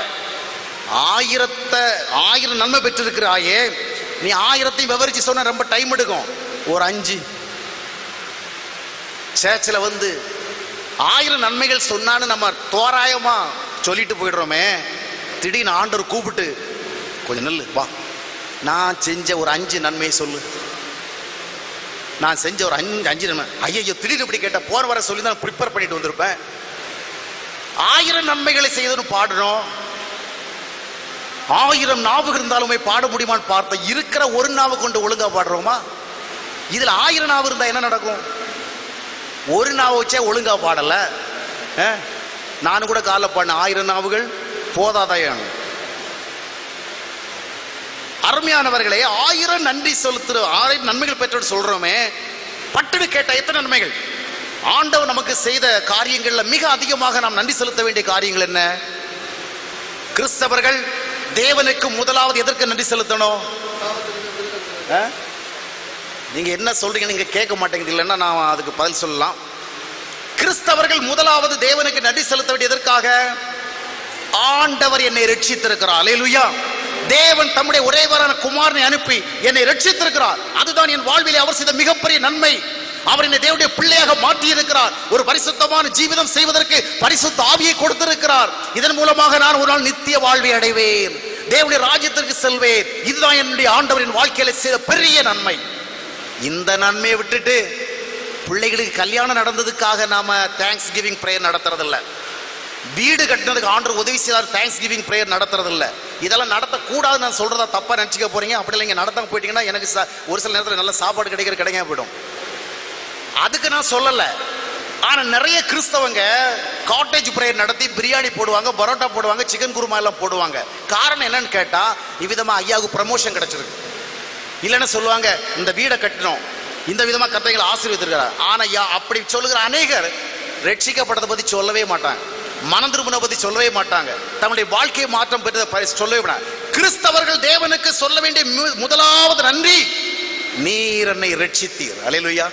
[SPEAKER 2] 1000 நன்மை பெற்றிருக்கிறாயே, நீ 1000 விவரிச்சு சொன்ன ரொம்ப டைம் எடுக்கும். ஒரு 5 சேர்ச்சில் வந்து 1000 நன்மைகள் சொன்னான்னு நம்ம தோராயமா சொல்லிட்டு போயிடுறோமே. திடீர்னு ஆண்டவர் கூப்பிட்டு, கொஞ்சம் நெல்லு வா, நான் செஞ்ச ஒரு 5 நன்மையை சொல்லு, நான் செஞ்ச ஒரு 5 நன்மை. ஐயோ, திடீர்னு இப்படி கேட்ட, போற வர சொல்லி தான் ப்ரிப்பேர் பண்ணிட்டு வந்திருப்பேன். 1000 நன்மைகளை செய்ததுன்னு பாடுறோம். 1000 நாவுகள் இருந்தாலுமே பாட முடியுமான்னு பார்த்தா, இருக்கிற ஒரு நாவை கொண்டு ஒழுங்கா பாடுறோமா? இதுல 1000 நாவு இருந்தா என்ன நடக்கும்? ஒரு நாவை வச்சே ஒழுங்கா பாடல. நானும் கூட காலைல பாடின 1000 நாவுகள் போதாதான். அருமையானவர்களே, 1000 நன்றி செலுத்துற 1000 நன்மைகள் பெற்றோடு சொல்றோமே, பட்டுன்னு கேட்ட எத்தனை நன்மைகள்? ஆண்டவர் நமக்கு செய்த காரியங்கள்ல மிக அதிகமாக நாம் நன்றி செலுத்த வேண்டிய காரியங்கள் என்ன? கிறிஸ்தவர்கள் தேவனுக்கு முதலாவது எதற்கு நன்றி செலுத்தணும்? நீங்க என்ன சொல்றீங்க? நீங்க கேட்க மாட்டேங்குது. இல்லைன்னா நான் அதுக்கு பதில் சொல்லலாம். கிறிஸ்தவர்கள் முதலாவது தேவனுக்கு நன்றி செலுத்த வேண்டிய எதற்காக? ஆண்டவர் என்னை ரட்சித்திருக்கிறார். அல்லேலூயா. தேவன் தம்முடைய ஒரேவரான குமாரனை அனுப்பி என்னை ரட்சித்திருக்கிறார். அதுதான் என் வாழ்விலே அவர் செய்த மிகப்பெரிய நன்மை. அவர் என்னை தேவனுடைய பிள்ளையாக மாற்றி இருக்கிறார். ஒரு பரிசுத்தமான ஜீவிதம் செய்வதற்கு பரிசுத்த ஆவியை கொடுத்திருக்கிறார். இதன் மூலமாக நான் ஒரு நாள் நித்திய வாழ்வை அடைவேன், தேவனுடைய ராஜ்யத்திற்கு செல்வேன். இதுதான் என்னுடைய ஆண்டவரின் வாழ்க்கையில செய்த பெரிய நன்மை. இந்த நன்மையை விட்டுட்டு பிள்ளைகளுக்கு கல்யாணம் நடந்ததுக்காக நாம தேங்க்ஸ் கிவிங் பிரேயர் நடத்துறதில்ல. வீடு கட்டினதுக்கு ஆண்டவர் உதவி செய்தார், தேங்க்ஸ் கிவிங் பிரேயர் நடத்துறதில்ல. இதெல்லாம் நடத்தக்கூடாது நான் சொல்றதா தப்பா நினைச்சுக்க போறீங்க. அப்படி இல்லைங்க, நடத்தாம போயிட்டீங்கன்னா எனக்கு ஒரு சில நேரத்தில் நல்ல சாப்பாடு கிடைக்காம போயிடும். அதுக்கு நான் சொல்லல. ஆனா நிறைய கிறிஸ்தவங்க காட்டேஜ் பிரேயர் நடத்தி பிரியாணி போடுவாங்க, பரோட்டா போடுவாங்க, சிக்கன் குருமா எல்லாம் போடுவாங்க. காரணம் என்னன்னு கேட்டா, இவ்விதமா ஐயாவுக்கு ப்ரமோஷன் கிடைச்சிருக்கு, இல்லைன்னு சொல்லுவாங்க இந்த வீடை கட்டினோம், இந்த விதமா கர்த்தரை ஆசீர்வதித்திருக்கிறார். ஆனா அப்படி சொல்லுகிற அநேகர் ரட்சிக்கப்பட்டதை பத்தி சொல்லவே மாட்டாங்க, மனம் திரும்பின பத்தி சொல்லவே மாட்டாங்க, தங்களுடைய வாழ்க்கையை மாற்றம் பெற்றதை சொல்லவே மாட்டாங்க. கிறிஸ்தவர்கள் தேவனுக்கு சொல்ல வேண்டிய முதலாவது நன்றி, நீர் என்னை ரட்சித்தீர். அல்லேலூயா.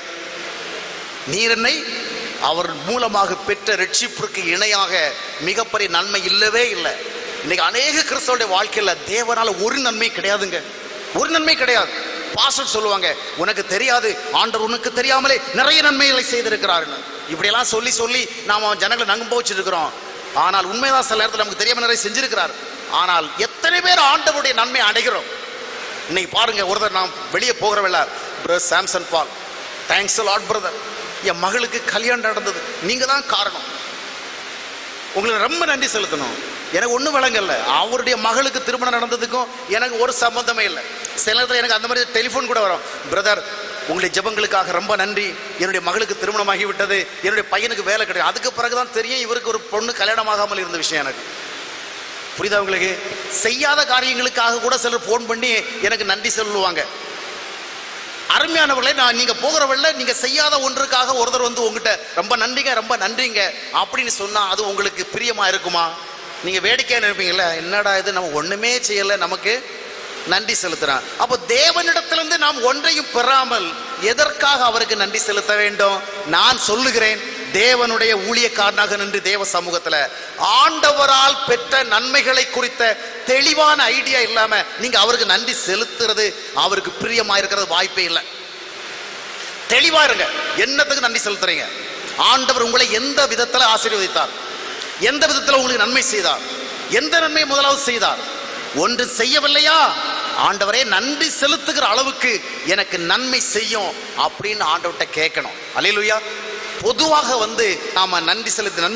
[SPEAKER 2] நீர் என்னை அவர் மூலமாக பெற்ற ரட்சிப்பிற்கு இணையாக மிகப்பெரிய நன்மை இல்லவே இல்லை. இன்னைக்கு அநேக கிறிஸ்தவருடைய வாழ்க்கையில தேவனால ஒரு நன்மை கிடையாதுங்க, ஒரு நன்மை கிடையாது. பாஸ்டர் சொல்லுவாங்க, உனக்கு தெரியாது, ஆண்டவர் உனக்கு தெரியாமலே நிறைய நன்மைகளை செய்திருக்கிறாருன்னு. இப்படியெல்லாம் சொல்லி சொல்லி நாம ஜனங்களை நம்ப வச்சிருக்கிறோம். ஆனால் உண்மைதான், சில நேரத்தில் நமக்கு தெரியாம நிறைய செஞ்சிருக்கிறார். ஆனால் எத்தனை பேர் ஆண்டவருடைய நன்மை அடைகிறோம்? இன்னைக்கு பாருங்க, ஒருத்தர் நாம் வெளியே போகிறவல்ல, brother Samson Paul, thanks Lord brother, என் மகளுக்கு கல்யாணம் நடந்தது, நீங்க தான் காரணம், உங்களுக்கு ரொம்ப நன்றி செலுத்தணும். எனக்கு ஒன்றும் விளங்கல, அவருடைய மகளுக்கு திருமணம் நடந்ததுக்கும் எனக்கு ஒரு சம்பந்தமே இல்லை. சில நேரத்தில் எனக்கு அந்த மாதிரி டெலிஃபோன் கூட வரும், பிரதர் உங்களுடைய ஜெபங்களுக்காக ரொம்ப நன்றி, என்னுடைய மகளுக்கு திருமணமாகி விட்டது, என்னுடைய பையனுக்கு வேலை கிடையாது. அதுக்கு பிறகுதான் தெரியும் இவருக்கு ஒரு பொண்ணு கல்யாணமாகாமல் இருந்த விஷயம். எனக்கு புரியுதா உங்களுக்கு? செய்யாத காரியங்களுக்காக கூட சிலர் போன் பண்ணி எனக்கு நன்றி சொல்லுவாங்க. அருமையானவர்களே, நான் நீங்க போகிறவள்ள நீங்க செய்யாத ஒன்றுக்காக ஒருத்தர் வந்து உங்ககிட்ட ரொம்ப நன்றிங்க ரொம்ப நன்றிங்க அப்படின்னு சொன்னா அது உங்களுக்கு பிரியமா இருக்குமா? நீங்க வேடிக்கையா நினைப்பீங்கல்ல, என்னடா இது நம்ம ஒண்ணுமே செய்யல, நமக்கு நன்றி செலுத்துறான். அப்போ தேவனிடத்திலிருந்து நாம் ஒன்றையும் பெறாமல் எதற்காக அவருக்கு நன்றி செலுத்த வேண்டும்? நான் சொல்லுகிறேன்,
[SPEAKER 3] தேவனுடைய ஊழியக்காரனாக நின்று தேவ சமூகத்துல ஆண்டவரால் பெற்ற நன்மைகளை குறித்த தெளிவான ஐடியா இல்லாம நீங்க அவருக்கு நன்றி செலுத்துறது, அவருக்கு பிரியமா இருக்கிறது வாய்ப்பே இல்லை. தெளிவா இருங்க, என்னத்துக்கு நன்றி செலுத்துறீங்க? ஆண்டவர் உங்களை எந்த விதத்துல ஆசீர்வதித்தார், எந்த விதத்துல உங்களுக்கு நன்மை செய்தார், எந்த நன்மை முதலாவது செய்தார்? ஒன்று செய்யவில்லையா? ஆண்டவரே நன்றி செலுத்துகிற அளவுக்கு எனக்கு நன்மை செய்யும் அப்படின்னு ஆண்டவர்கிட்ட கேட்கணும். அல்லேலூயா. பொதுவாக நாம நன்றி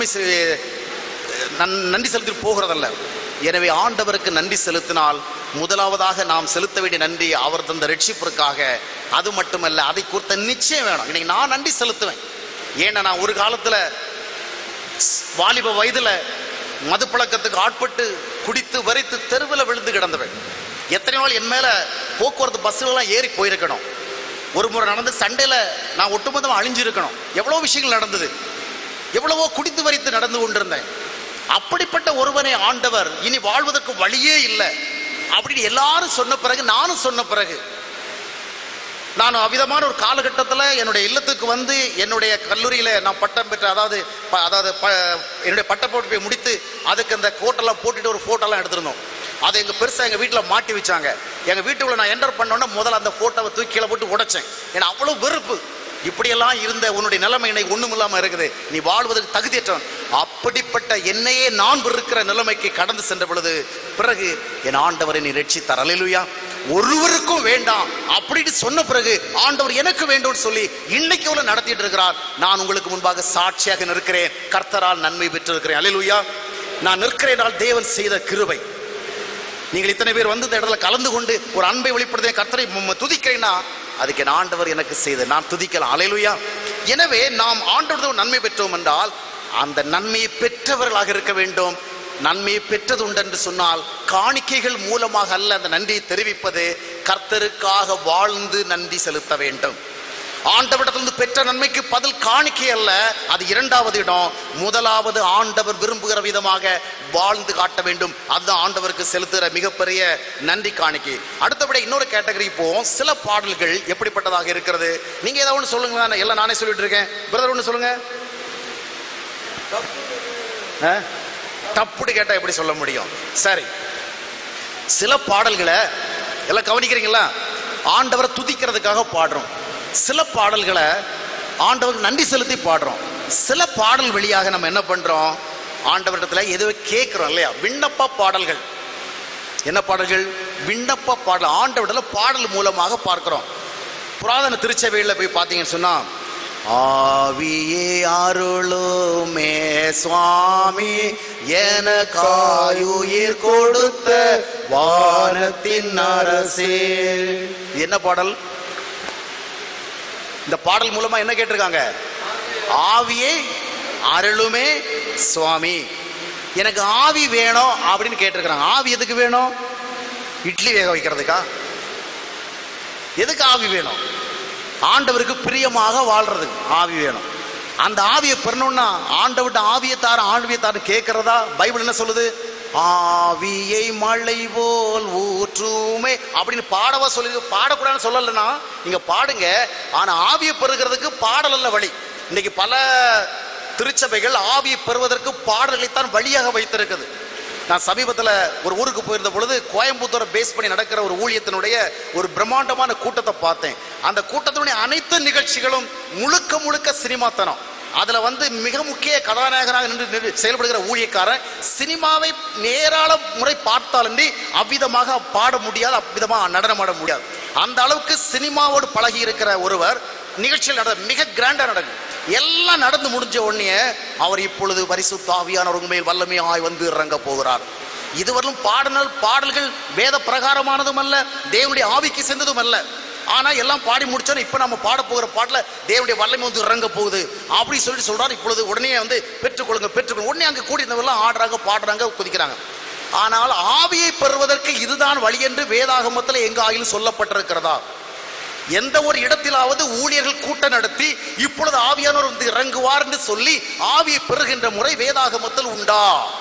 [SPEAKER 3] செலுத்தி போகிறதல்ல. எனவே ஆண்டவருக்கு நன்றி செலுத்தினால் முதலாவதாக நாம் செலுத்த வேண்டிய நன்றி அவர் தந்த ரட்சிப்பிற்காக. அது மட்டுமல்ல, அதை குறித்த நிச்சயம் வேணும். இன்னைக்கு நான் நன்றி செலுத்துவேன். ஏன்னா நான் ஒரு காலத்துல வாலிப வயதுல மது பழக்கத்துக்கு ஆட்பட்டு குடித்து வரித்து தெருவில் விழுந்து கிடந்தவன். எத்தனை நாள் என் மேல போக்குவரத்து பஸ்ஸுலாம் ஏறி போயிருக்கணும். ஒரு முறை நடந்த சண்டையில நான் ஒட்டுமொத்தமாக அழிஞ்சிருக்கணும். எவ்வளவு விஷயங்கள் நடந்தது, எவ்வளவோ குடித்து வரித்து நடந்து கொண்டிருந்தேன். அப்படிப்பட்ட ஒருவனை ஆண்டவர் இனி வாழ்வதற்கு வழியே இல்லை அப்படின்னு எல்லாரும் சொன்ன பிறகு, நானும் சொன்ன பிறகு, நான் அவ்விதமான ஒரு காலகட்டத்தில் என்னுடைய இல்லத்துக்கு என்னுடைய கல்லூரியில் நான் பட்டம் பெற்ற, அதாவது என்னுடைய பட்டப்படிப்பை முடித்து அதுக்கு அந்த கோட்டெல்லாம் போட்டுட்டு ஒரு ஃபோட்டோலாம் எடுத்திருந்தோம். அதை எங்கள் பெருசாக எங்கள் வீட்டில் மாட்டி வச்சாங்க. எங்கள் வீட்டுக்குள்ள நான் என்டர் பண்ணோன்னா முதல்ல அந்த ஃபோட்டோவை தூக்கி கீழே போட்டு உடைச்சேன். ஏன்னா அவ்வளோ வெறுப்பு. இப்படியெல்லாம் இருந்த உன்னுடைய நிலைமை இன்னைக்கு ஒன்றும் இல்லாமல் இருக்குது, நீ வாழ்வதற்கு தகுதியற்றவன். அப்படிப்பட்ட என்னையே நான் வெறுக்கிற நிலைமைக்கு கடந்து சென்ற பொழுது பிறகு என் ஆண்டவரை நீ ரட்சித்தார். அல்லேலூயா. ஒருவருக்கும் வேண்டாம் அப்படின்னு சொன்ன பிறகு ஆண்டவர் எனக்கு வேண்டும் சொல்லி இன்னைக்கு அவ்வளவு நடத்திட்டு இருக்கிறார். நான் உங்களுக்கு முன்பாக சாட்சியாக நிற்கிறேன். கர்த்தரால் நன்மை பெற்றிருக்கிறேன். அல்லேலூயா. நான் நிற்கிறேனால் தேவன் செய்த கிருபை. நீங்கள் இத்தனை பேர் இந்த இடத்துல கலந்து கொண்டு ஒரு அன்பை வெளிப்படுத்த கர்த்தரை துதிக்கிறேன்னா அதுக்கு என் ஆண்டவர் எனக்கு செய்து நான் துதிக்கலாம். அல்லேலூயா. எனவே நாம் ஆண்டவர் நன்மை பெற்றோம் என்றால் அந்த நன்மையை பெற்றவர்களாக இருக்க வேண்டும். நன்மையை பெற்றது உண்டு என்று சொன்னால் காணிக்கைகள் மூலமாக அல்ல அந்த நன்றியை தெரிவிப்பது, கர்த்தருக்காக வாழ்ந்து நன்றி செலுத்த வேண்டும். ஆண்டவரிடத்திலிருந்து பெற்ற நன்மைக்கு பதில் காணிக்கை அல்ல, அது இரண்டாவது இடம். முதலாவது ஆண்டவர் விரும்புகிற விதமாக வாழ்ந்து காட்ட வேண்டும். அதுதான் ஆண்டவருக்கு செலுத்துகிற மிகப்பெரிய நன்றி காணிக்கை. அடுத்தபடி இன்னொரு கேட்டகரி போவோம். சில பாடல்கள் எப்படிப்பட்டதாக இருக்கிறது? நீங்க ஏதாவது ஒன்று சொல்லுங்க. எல்லாம் நானே சொல்லிட்டு இருக்கேன். பிரதர் ஒன்று சொல்லுங்க. தப்புடு கேட்டா எப்படி சொல்ல முடியும்? சரி, சில பாடல்களை எல்லாம் கவனிக்கிறீங்களா? ஆண்டவரை துதிக்கிறதுக்காக பாடுறோம். சில பாடல்களை ஆண்டவருக்கு நன்றி செலுத்தி பாடுறோம். சில பாடல் வழியாக நம்ம என்ன பண்றோம்? ஆண்டவரிடத்துல எதுவே கேட்கிறோம் இல்லையா? விண்ணப்ப பாடல்கள். என்ன பாடல்கள்? விண்ணப்ப பாடல். ஆண்டவரிடத்துல பாடல் மூலமாக பார்க்கிறோம். புராதன திருச்சபையில் போய் பார்த்தீங்கன்னு சொன்னா, ஆவியே அருளுமே சுவாமி எனக்காயுயிர் கொடுத்த வானத்தின் அரசே. என்ன பாடல்? இந்த பாடல் மூலமா என்ன கேட்டிருக்காங்க? ஆவியே அருளுமே சுவாமி, எனக்கு ஆவி வேணும் அப்படின்னு கேட்டிருக்கிறாங்க. ஆவி எதுக்கு வேணும்? இட்லி வேக வைக்கிறதுக்கா? எதுக்கு ஆவி வேணும்? ஆண்டவருக்கு பிரியமாக வாழ்றதுக்கு ஆவி வேணும். அந்த ஆவியை பெறணும்னா ஆண்டவர்கிட்ட ஆவியை தாரு கேட்கிறதா? பைபிள் என்ன சொல்லுது? ஆவியை மழை போல் ஊற்றுமே அப்படின்னு பாடவா சொல்லி, பாடக்கூடாதுன்னு சொல்லலைன்னா நீங்க பாடுங்க. ஆனா ஆவியை பெறுகிறதுக்கு பாடல் அல்ல வழி. இன்னைக்கு பல திருச்சபைகள் ஆவியை பெறுவதற்கு பாடல்களைத்தான் வழியாக வைத்திருக்குது. நான் சமீபத்தில் ஒரு ஊருக்கு போயிருந்த பொழுது கோயம்புத்தூரை பேஸ் பண்ணி நடக்கிற ஒரு ஊழியத்தினுடைய ஒரு பிரம்மாண்டமான கூட்டத்தை பார்த்தேன். அந்த கூட்டத்தினுடைய அனைத்து நிகழ்ச்சிகளும் முழுக்க சினிமாத்தனம். அதுல மிக முக்கிய கதாநாயகனாக நின்று செயல்படுகிற ஊழியக்காரன் சினிமாவை நேரால முறை பார்த்தாலன்றி அவ்விதமாக பாட முடியாது, அவ்விதமாக நடனமாட முடியாது. அந்த அளவுக்கு சினிமாவோடு பழகி இருக்கிற ஒருவர் நிகழ்ச்சியில் மிக கிராண்டா நடக்கும். எல்லாம் நடந்து முடிஞ்ச உடனே அவர் இப்பொழுது பரிசுத்த ஆவியானவர் உண்மையில் வல்லமையாய் இறங்க போகிறார். இதுவரையும் பாடல்கள் வேத பிரகாரமானதும் அல்ல, தேவனுடைய ஆவிக்கு சென்றதும் அல்ல. ஆனா எல்லாம் பாடி முடிச்சோன்னு இப்ப நம்ம பாட போகிற பாடல தேவனுடைய வல்லமை இறங்க போகுது அப்படி சொல்றாரு. இப்பொழுது உடனே பெற்றுக்கொள்ளுங்க. உடனே அங்க கூடியிருந்தவெல்லாம் ஆடுறாங்க, பாடுறாங்க, குதிக்கிறாங்க. ஆனால் ஆவியை பெறுவதற்கு இதுதான் வழி என்று வேதாகமத்தில் எங்க ஆகிலும் சொல்லப்பட்டிருக்கிறதா? எந்த ஒரு இடத்திலாவது ஊழியர்கள் கூட்டம் நடத்தி இப்பொழுது ஆவியானவர் இறங்குவார் என்று சொல்லி ஆவியை பெறுகின்ற முறை வேதாகமத்தில் உண்டா?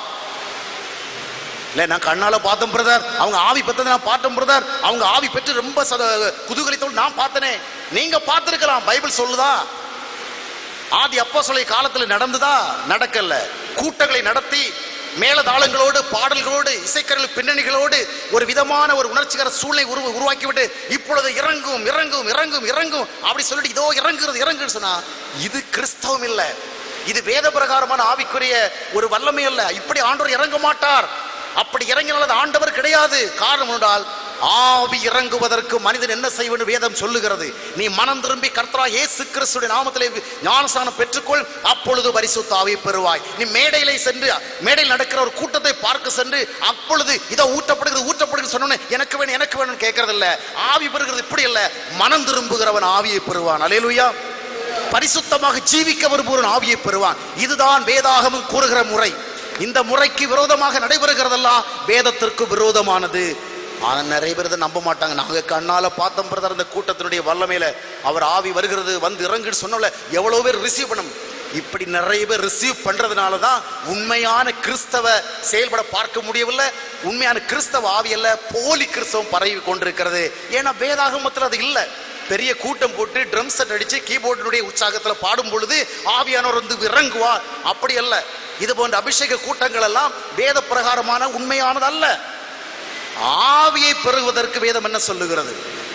[SPEAKER 3] இல்ல, நான் கண்ணால பார்த்தேன் பிரதர், அவங்க ஆவி பெற்றதை நான் பார்த்தேன் பிரதர், அவங்க ஆவி பெற்று ரொம்ப குதூகலித்தோடு நான் பார்த்தனே. நீங்க பார்த்திருக்கலாம், பைபிள் சொல்லுதா?
[SPEAKER 2] ஆதி அப்போஸ்தலர் காலத்தில் நடந்ததா? நடக்கல. கூட்டங்களை நடத்தி மேலதாளங்களோடு பாடல்களோடு இசைக்கருவி பின்னணிகளோடு ஒரு விதமான ஒரு உணர்ச்சிகர சூழ்நிலை உருவாக்கிவிட்டு இப்பொழுது இறங்கும் இறங்கும் இறங்கும் இறங்கும் அப்படி சொல்லிட்டு இதோ இறங்குறது இறங்குன்னு சொன்னா இது கிறிஸ்தவம் இல்லை. இது வேத பிரகாரமான ஆவிக்குரிய ஒரு வல்லமை அல்ல. இப்படி ஆண்டவர் இறங்க மாட்டார். அப்படி இறங்கினால் ஆண்டவர் கிடையாது. காரணம் என்றால் ஆவி இறங்குவதற்கு மனிதன் என்ன செய்ய வேண்டும் வேதம் சொல்லுகிறது. நீ மனம் திரும்பி கர்த்தராகிய இயேசு கிறிஸ்துவின் நாமத்திலே ஞானஸ்நானம் பெற்றுக்கொள், அப்பொழுது பரிசுத்த ஆவியை பெறுவாய். நீ மேடையிலே சென்று மேடையில் நடக்கிற ஒரு கூட்டத்தை பார்க்க சென்று அப்பொழுது இதோ ஊற்றப்படுகிறது ஊற்றப்படுகிறது சொன்னோன்னே எனக்கு வேணும் எனக்கு வேணும் கேட்கறது இல்ல. ஆவி பெறுகிறது இப்படி இல்ல. மனம் திரும்புகிறவன் ஆவியை பெறுவான். அல்லேலூயா. பரிசுத்தமாக ஜீவிக்க விரும்புகிறவன் ஆவியை பெறுவான். இதுதான் வேதாகமம் கூறுகிற முறை. இந்த முறைக்கு விரோதமாக நடைபெறுகிறதெல்லாம் வேதத்திற்கு விரோதமானது. ஆனா நிறைய பேர் இதை நம்ப மாட்டாங்க. நாங்க கண்ணால பார்த்தோம் பிரதர், இந்த கூட்டத்தினுடைய வல்லமையில அவர் ஆவி வருகிறது வந்து இறங்குன்னு சொன்னோம்ல, எவ்வளவு பேர் ரிசீவ் பண்ண. இப்படி நிறைய பேர் ரிசீவ் பண்றதுனாலதான் உண்மையான கிறிஸ்தவ செயல்பட பார்க்க முடியவில்லை. உண்மையான கிறிஸ்தவ ஆவி அல்ல, போலி கிறிஸ்தவம் பரவி கொண்டிருக்கிறது. ஏன்னா வேதாகமத்தில் அது இல்லை. பெரிய கூட்டம் போட்டு ட்ரம் செட் அடிச்சு கீபோர்டினுடைய உற்சாகத்தில் பாடும் பொழுது ஆவியானவர் வந்து இறங்குவார், அப்படி அல்ல. இது போன்ற அபிஷேக கூட்டங்கள் எல்லாம் வேத பிரகாரமான உண்மையானது அல்ல. ஆவியை பெறுவதற்கு வேதம் என்ன சொல்லுகிறது?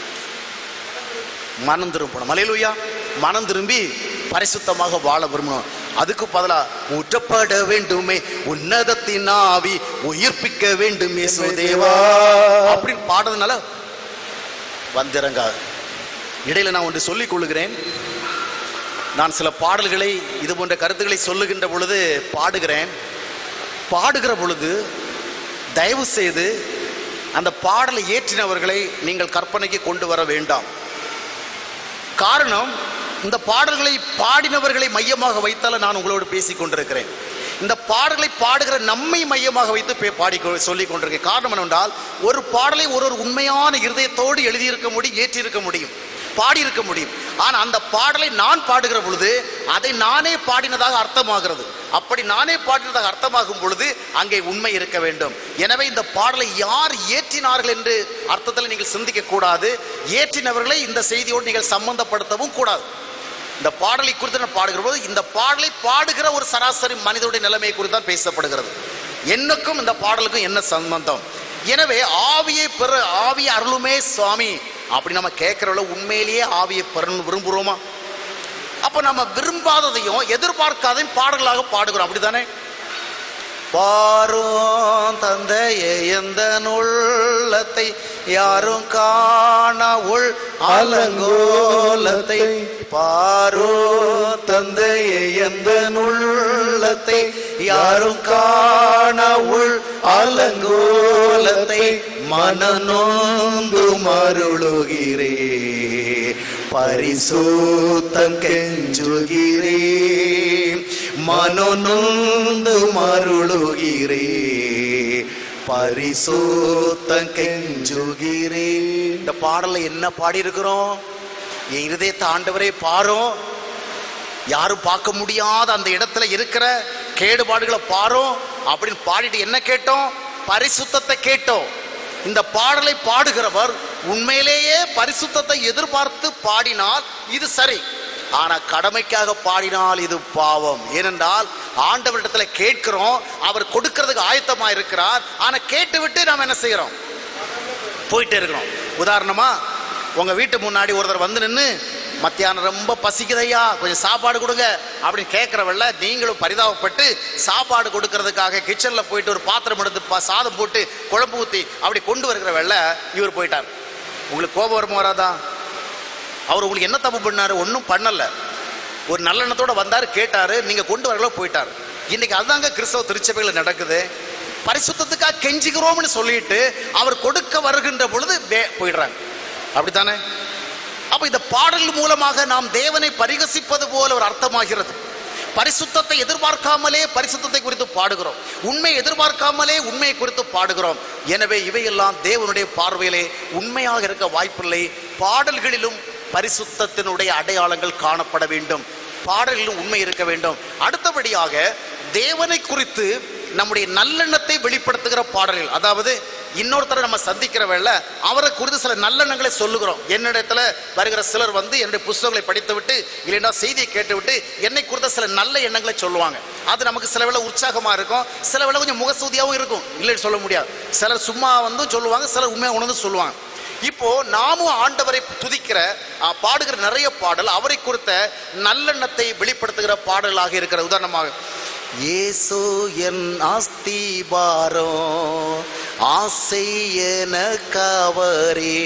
[SPEAKER 2] மனம் திரும்பணும். அல்லேலூயா. மனம் திரும்பி பரிசுத்தமாக வாழ விரும்பணும். அதுக்கு பதிலா ஊற்றப்பட வேண்டுமே உன்னதத்தின் ஆவி, உயிர்ப்பிக்க வேண்டுமே சுதேவா அப்படின்னு பாடுறதுனால வந்திறங்காது. இடையில நான் ஒன்று சொல்லிக் கொள்ளுகிறேன். நான் சில பாடல்களை இது போன்ற கருத்துக்களை சொல்லுகின்ற பொழுது பாடுகிற பொழுது தயவு செய்து அந்த பாடலை ஏற்றினவர்களை நீங்கள் கற்பனைக்கு கொண்டு வர வேண்டாம். காரணம், இந்த பாடல்களை பாடினவர்களை மையமாக வைத்தால நான் உங்களோடு பேசிக் கொண்டிருக்கிறேன். இந்த பாடல்களை பாடுகிற நம்மை மையமாக வைத்து பாடி சொல்லிக் கொண்டிருக்கேன். காரணம் என்னவென்றால் ஒரு பாடலை ஒரு உண்மையான இருதயத்தோடு எழுதியிருக்க முடியும், ஏற்றிருக்க முடியும், பாடியிருக்க முடியும். ஆனால் அந்த பாடலை நான் பாடுகிற பொழுது அதை நானே பாடினதாக அர்த்தமாகிறது. அப்படி நானே பாடினதாக அர்த்தமாகும் பொழுது அங்கே உண்மை இருக்க வேண்டும். எனவே இந்த பாடலை யார் ஏற்றினார்கள் என்று அர்த்தத்தில் நீங்கள் சிந்திக்க கூடாது. ஏற்றினவர்களை இந்த செய்தியோடு நீங்கள் சம்பந்தப்படுத்தவும் கூடாது. இந்த பாடலை குறித்து நான் பாடுகிற போது இந்த பாடலை பாடுகிற ஒரு சராசரி மனிதனுடைய நிலைமை குறித்து தான் பேசப்படுகிறது. என்னக்கும் இந்த பாடலுக்கும் என்ன சம்பந்தம்? எனவே ஆவியை பெற ஆவியை அருளுமே சுவாமி அப்படி நம்ம கேட்கிறவள உண்மையிலேயே ஆவியை பெறணும் விரும்புகிறோமா? அப்ப நம்ம விரும்பாததையும் எதிர்பார்க்காதையும் பாடல்களாக பாடுகிறோம், அப்படித்தானே? பாரும் தந்தையே எந்த உள்ளத்தை யாரும் காண உள் அலங்கோலத்தை, பாரும் தந்தையே எந்த உள்ளத்தை யாரும் காண உள் அலங்கோலத்தை மனநொந்து மருளுகிறே பரிசுத்தம் கெஞ்சுகிறே மனநொந்து மருளுகிறே பரிசுத்தம் கெஞ்சுகிறே. இந்த பாடலை என்ன பாடி இருக்கிறோம்? என் இருதயத்தை ஆண்டவரே பாரும், யாரும் பார்க்க முடியாத அந்த இடத்துல இருக்கிற கேடுபாடுகளை பாரும் அப்படின்னு பாடிட்டு என்ன கேட்டோம்? பரிசுத்தத்தை கேட்டோம். இந்த பாடலை பாடுகிறவர் உண்மையிலேயே பரிசுத்தத்தை எதிர்பார்த்து பாடினால் இது சரி. ஆனா கடமைக்காக பாடினால் இது பாவம். ஏனென்றால் ஆண்டவரிடத்துல கேட்கிறோம், அவர் கொடுக்கிறதுக்கு ஆயத்தமா இருக்கிறார். ஆனா கேட்டு விட்டு நாம் என்ன செய்யறோம்? போயிட்டே இருக்கிறோம். உதாரணமா உங்க வீட்டு முன்னாடி ஒருத்தர் வந்து நின்று மத்தியானம் ரொம்ப பசிக்குதையா கொஞ்சம் சாப்பாடு கொடுங்க அப்படின்னு கேட்கிறவல்ல, நீங்களும் பரிதாபப்பட்டு சாப்பாடு கொடுக்கறதுக்காக கிச்சன்ல போயிட்டு ஒரு பாத்திரம் எடுத்து சாதம் போட்டு குழம்பு ஊத்தி அப்படி கொண்டு வருகிறவல்ல, இவர் போயிட்டார். உங்களுக்கு கோபம் வருமா வராதா? அவர் உங்களுக்கு என்ன தப்பு பண்ணாரு? ஒன்றும் பண்ணல. ஒரு நல்லெண்ணத்தோட வந்தாரு, கேட்டாரு, நீங்க கொண்டு வரல, போயிட்டாரு. இன்னைக்கு அதுதாங்க கிறிஸ்தவ திருச்சபைகள் நடக்குது. பரிசுத்தத்துக்காக கெஞ்சுகிறோம்னு சொல்லிட்டு அவர் கொடுக்க வருகின்ற பொழுது போயிடுறாங்க, அப்படித்தானே? அப்ப இந்த பாடல் மூலமாக நாம் தேவனை பரிகசிப்பது போல ஒரு அர்த்தமாகிறது. பரிசுத்தத்தை எதிர்பார்க்காமலே பரிசுத்தத்தை குறித்து பாடுகிறோம், உண்மை எதிர்பார்க்காமலே உண்மையை குறித்து பாடுகிறோம். எனவே இவையெல்லாம் தேவனுடைய பார்வையிலே உண்மையாக இருக்க வாய்ப்பில்லை. பாடல்களிலும் பரிசுத்தத்தினுடைய அடையாளங்கள் காணப்பட வேண்டும், பாடலிலும் உண்மை இருக்க வேண்டும். அடுத்தபடியாக தேவனை குறித்து நம்முடைய நல்லெண்ணத்தை வெளிப்படுத்துகிற பாடல்கள், அதாவது இன்னொருத்தரை நம்ம சந்திக்கிற வேளை அவரை குறித்து சில நல்லெண்ணங்களை சொல்லுகிறோம். என்னிடத்துல வருகிற சிலர் வந்து என்னுடைய புஸ்தகங்களை படித்து விட்டு இல்லைன்னா செய்தியை கேட்டு விட்டு என்னை குறித்த சில நல்ல எண்ணங்களை சொல்லுவாங்க. அது நமக்கு சில வேளை உற்சாகமா இருக்கும், சில வேளை கொஞ்சம் முகசூதியாகவும் இருக்கும், இல்லைன்னு சொல்ல முடியாது. சிலர் சும்மா வந்து சொல்லுவாங்க, சிலர் உண்மையாக உணர்ந்து சொல்லுவாங்க. இப்போ நாமும் ஆண்டவரை துதிக்கிற பாடுகிற நிறைய பாடல் அவரை குறித்த நல்லெண்ணத்தை வெளிப்படுத்துகிற பாடலாக இருக்கிற. உதாரணமாக, இயேசு என் அஸ்திபாரம் ஆசை எனக்கவரே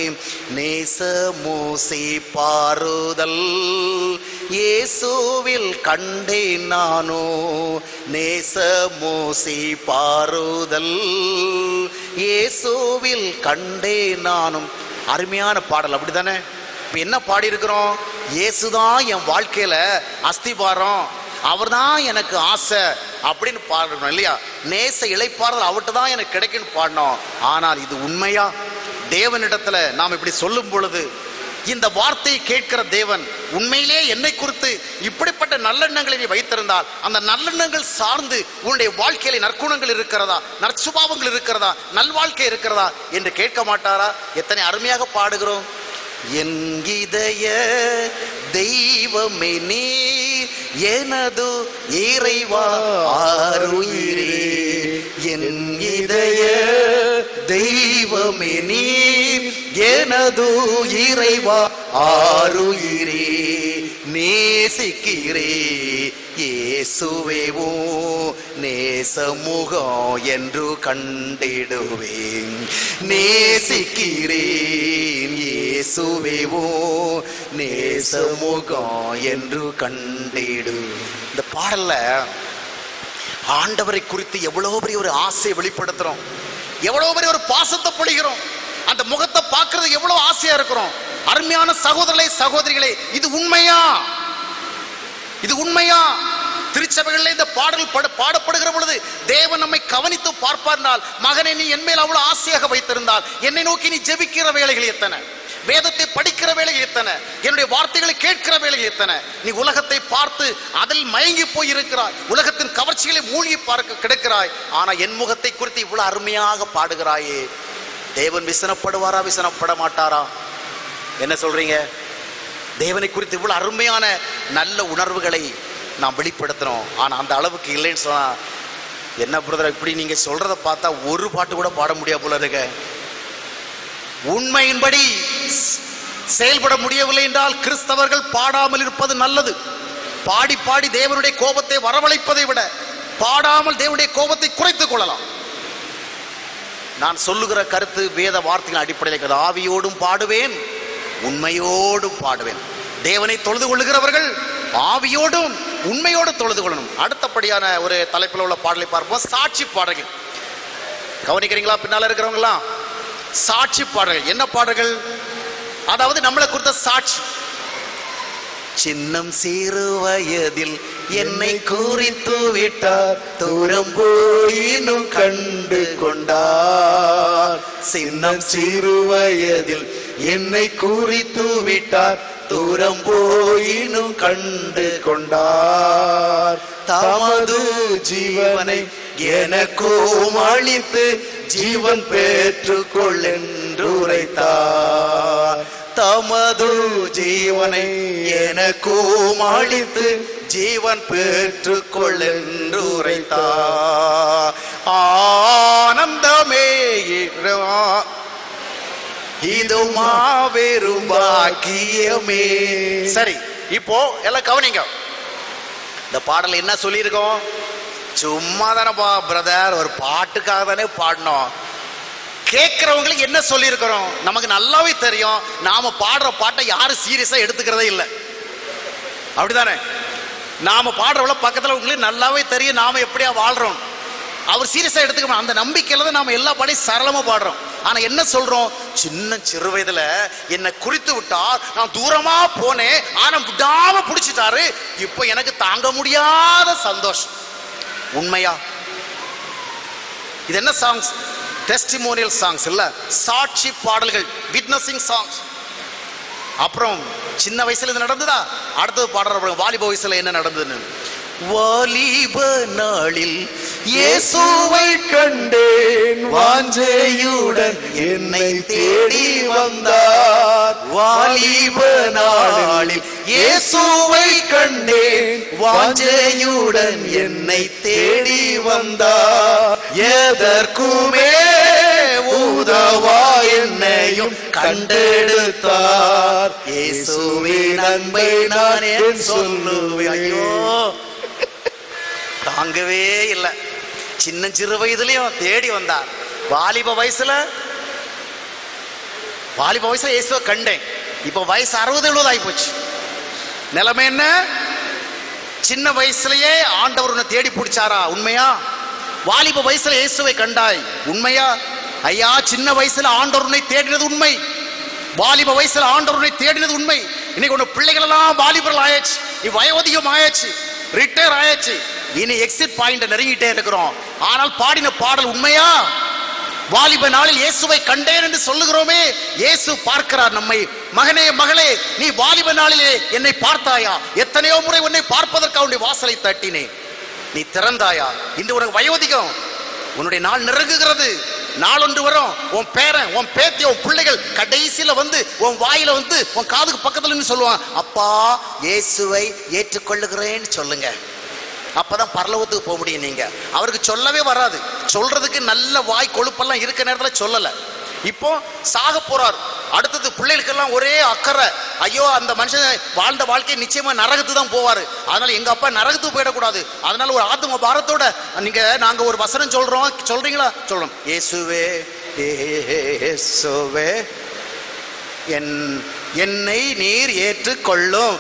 [SPEAKER 2] நேசமூசி பாருதல் இயேசுவில் கண்டேன் நானோ நேசமூசி பாருதல் இயேசுவில் கண்டேன் நானும். அருமையான பாடல், அப்படித்தானே? இப்ப என்ன பாடி இருக்கிறோம்? இயேசுதான் என் வாழ்க்கையில அஸ்திபாரம், அவர் தான் எனக்கு ஆசை அப்படின்னு பாடணும் இல்லையா? நேச இளைப்பாறுதல் அவர்கிட்ட தான் எனக்கு கிடைக்குன்னு பாடணும். ஆனால் இது உண்மையா? தேவனிடத்துல நாம் இப்படி சொல்லும் பொழுது இந்த வார்த்தையை கேட்கிற தேவன் உண்மையிலே என்னை குறித்து இப்படிப்பட்ட நல்லெண்ணங்களை நீ வைத்திருந்தால் அந்த நல்லெண்ணங்கள் சார்ந்து உன்னுடைய வாழ்க்கையில நற்குணங்கள் இருக்கிறதா, நற்சுபாவங்கள் இருக்கிறதா, நல்வாழ்க்கை இருக்கிறதா என்று கேட்க மாட்டாரா? எத்தனை அருமையாக பாடுகிறோம். என் இதய தெய்வமே நீ எனது இறைவா ஆருயிரே என் இதய தெய்வமே நீ எனது இறைவா ஆருயிரே நேசிக்கிறே இயேசுவேவோ நேசமுகம் என்று கண்டிடுவேன் நேசிக்கிறேன் இயேசுவேவோ நேசமுகம் என்று கண்டிடு. இந்த பாடல்ல ஆண்டவரை குறித்து எவ்வளவு பெரிய ஒரு ஆசையை வெளிப்படுத்துறோம், எவ்வளவு பெரிய ஒரு பாசத்தை பொழிகிறோம், அந்த முகத்தை பார்க்கறது எவ்வளவு ஆசையா இருக்கிறோம். அருமையான சகோதரர்களே சகோதரிகளே, இது உண்மையா? இது உண்மையா? திருச்சபைகளில் இந்த பாடல் பாடப்படுகிற பொழுது தேவன் நம்மை கவனித்து பார்ப்பார்னால், மகனை நீ என் மேல் அவ்வளவு ஆசையாக வைத்திருந்தால் என்னை நோக்கி நீ ஜெபிக்கிற வேலைகள் எத்தனை, வேதத்தை படிக்கிற வேலைகள் எத்தனை, என்னுடைய வார்த்தைகளை கேட்கிற வேலைகள் எத்தனை. நீ உலகத்தை பார்த்து அதில் மயங்கி போய் இருக்கிறாய், உலகத்தின் கவர்ச்சிகளை மூழ்கி பார்க்க கிடக்கிறாய். ஆனா என் முகத்தை குறித்து இவ்வளவு அருமையாக பாடுகிறாயே. தேவன் விசனப்படுவாரா, விசனப்பட மாட்டாரா? என்ன சொல்றீங்க? தேவனை குறித்து இவ்வளவு அருமையான நல்ல உணர்வுகளை நாம் வெளிப்படுத்துறோம், ஆனா அந்த அளவுக்கு இல்லைன்னு சொன்னா என்ன பிரதர் இப்படி நீங்க சொல்றத பார்த்தா ஒரு பாட்டு கூட பாட முடியாது போல இருக்க. உண்மையின்படி செயல்பட முடியவில்லை என்றால் கிறிஸ்தவர்கள் பாடாமல் இருப்பது நல்லது. பாடி பாடி தேவனுடைய கோபத்தை வரவழைப்பதை விட பாடாமல் தேவனுடைய கோபத்தை குறைத்துக் கொள்ளலாம். நான் சொல்லுகிற கருத்து வேத வார்த்தைகள் அடிப்படையில் ஆவியோடும் பாடுவேன் உண்மையோடும் பாடுவேன். தேவனை தொழுது கொள்ளுகிறவர்கள் ஆவியோடும் உண்மையோடு தொழுது கொள்ளணும். அடுத்தபடியான ஒரு தலைப்பில் உள்ள பாடலை பார்ப்போம், சாட்சி பாடல்கள். கவனிக்கிறீங்களா? பின்னால இருக்கிறவங்களா சாட்சி பாடல்கள். என்ன பாடல்கள்? அதாவது நம்மளை குறித்த சாட்சி. சின்னம் சிறு வயதில் என்னை குறித்து விட்டார், தூரம் போயினும் கண்டு கொண்டார். சின்னம் சிறு வயதில் என்னை குறித்து விட்டார், தூரம் போயினும் கண்டு கொண்டார். தமது ஜீவனை எனக்கும் அளித்து ஜீவன் பெற்றுக்கொள் என்று உரைத்தார். தமது ஜீவனை எனக்கும் அளித்து ஜீவன் பெற்றுக்கொள் என்று உரைத்தார். ஆனந்தமே இது மாபெரும் பாக்கியமே. சரி, இப்போ எல்லாம் கவனிங்க. இந்த பாடல் என்ன சொல்லியிருக்கோம்? சும்மா தானே பிரதர், ஒரு பாட்டுக்காக தானே பாடணும். கேட்கிறவங்களுக்கு என்ன சொல்லியிருக்கிறோம்? நமக்கு நல்லாவே தெரியும், நாம பாடுற பாட்டை யாரும் சீரியஸா எடுத்துக்கிறதே இல்லை, அப்படிதானே? நாம பாடுறவள பக்கத்துல உங்களுக்கு நல்லாவே தெரியும் நாம எப்படியா வாழ்றோம். அவர் சீரியஸா எடுத்துக்கணும் அந்த நம்பிக்கையில தான் நாம எல்லா பாடையும் சரளமா பாடுறோம். ஆனா என்ன சொல்றோம்? சின்ன சிறு வயதுல என்னை குறித்து விட்டார், நான் தூரமா போனேன், ஆனா விடாம பிடிச்சிட்டாரு, இப்போ எனக்கு தாங்க முடியாத சந்தோஷம். உண்மையா? இது என்ன சாங்ஸ்? டெஸ்டிமோனியல் சாங்ஸ் இல்ல, சாட்சி பாடல்கள், விட்னஸிங் சாங்ஸ். அப்புறம் சின்ன வயசுல இது நடந்ததா? அடுத்தது பாடுற வாலிப வயசுல என்ன நடந்ததுன்னு. வாலிப நாளில் இயேசுவை கண்டேன்,
[SPEAKER 3] கண்டேன், வாஞ்சையுடன் என்னை தேடி வந்தார். வாலிப நாளில் இயேசுவை கண்டேன், வாஞ்சையுடன் என்னை தேடி வந்தார். எதற்குமே உதவா என்னையும் கண்டெடுத்தார். இயேசுவின் அன்பை நான் ஏன் சொல்லுவேன்? ஐயோ, தாங்கவே இல்லை. சின்ன சிறு வயதுலயும் தேடி வந்தார். வாலிப வயசுல இயேசுவை கண்டேன். இப்ப வயசு 60-70 ஆகி போச்சு. நிலைமை என்ன? சின்ன வயசுலயே ஆண்டவர் உன்னை தேடி பிடிச்சாரா? உண்மையா? வாலிப வயசுல இயேசுவை கண்டாய், உண்மையா? ஐயா, சின்ன வயசுல ஆண்டவர் உன்னை தேடினது உண்மை, வாலிப வயசுல ஆண்டவர் உன்னை தேடினது உண்மை. இன்னைக்கு உன்ன பிள்ளைகள் எல்லாம் வாலிபர்கள் ஆயாச்சு, வயோதிகம் ஆயாச்சு, ரிட்டையர் ஆயாச்சு. இனி எக்ஸிட் பாயிண்ட் நெருங்கிட்டே இருக்கிறோம். ஆனால் பாடின பாடல் உண்மையா? வாலிப நாளில் இயேசுவை கண்டேன் என்று சொல்லுகிறோமே, இயேசு பார்க்கிறார் நம்மை. மகனே மகளே, நீ வாலிப நாளிலே என்னை பார்த்தாயா? எத்தனையோ முறை உன்னை பார்ப்பதற்கு அவனுடைய வாசலை தட்டினேன், நீ திறந்தாயா? இன்று உனக்கு வயோதிகம், உன்னுடைய நாள் நெருங்குகிறது. நாள் ஒன்று வரும், உன் பேரன், உன் பேத்தி, உன் பிள்ளைகள் கடைசியில வந்து உன் வாயில வந்து உன் காதுக்கு பக்கத்துல சொல்லுவான், அப்பா இயேசுவை ஏற்றுக்கொள்ளுகிறேன்னு சொல்லுங்க. அப்பதான் பரலோகத்துக்கு போக முடியும். நீங்க அவருக்கு சொல்லவே வராது. சொல்றதுக்கு நல்ல வாய் கொழுப்பெல்லாம் இருக்க நேரத்துல சொல்லல. இப்போ சாக போறார். அடுத்தது பிள்ளைகளுக்கெல்லாம் ஒரே அக்கறை, ஐயோ அந்த மனுஷன் வாழ்ந்த வாழ்க்கை நிச்சயமா நரகத்து தான் போவாரு, அதனால எங்க அப்பா நரகத்துக்கு போயிடக்கூடாது. அதனால ஒரு ஆத்ம பாரத்தோட நாங்க ஒரு வசனம் சொல்றோம், சொல்றீங்களா? சொல்றோம். இயேசுவே இயேசுவே என்னை நீர் ஏற்றுக்கொள்ளும்,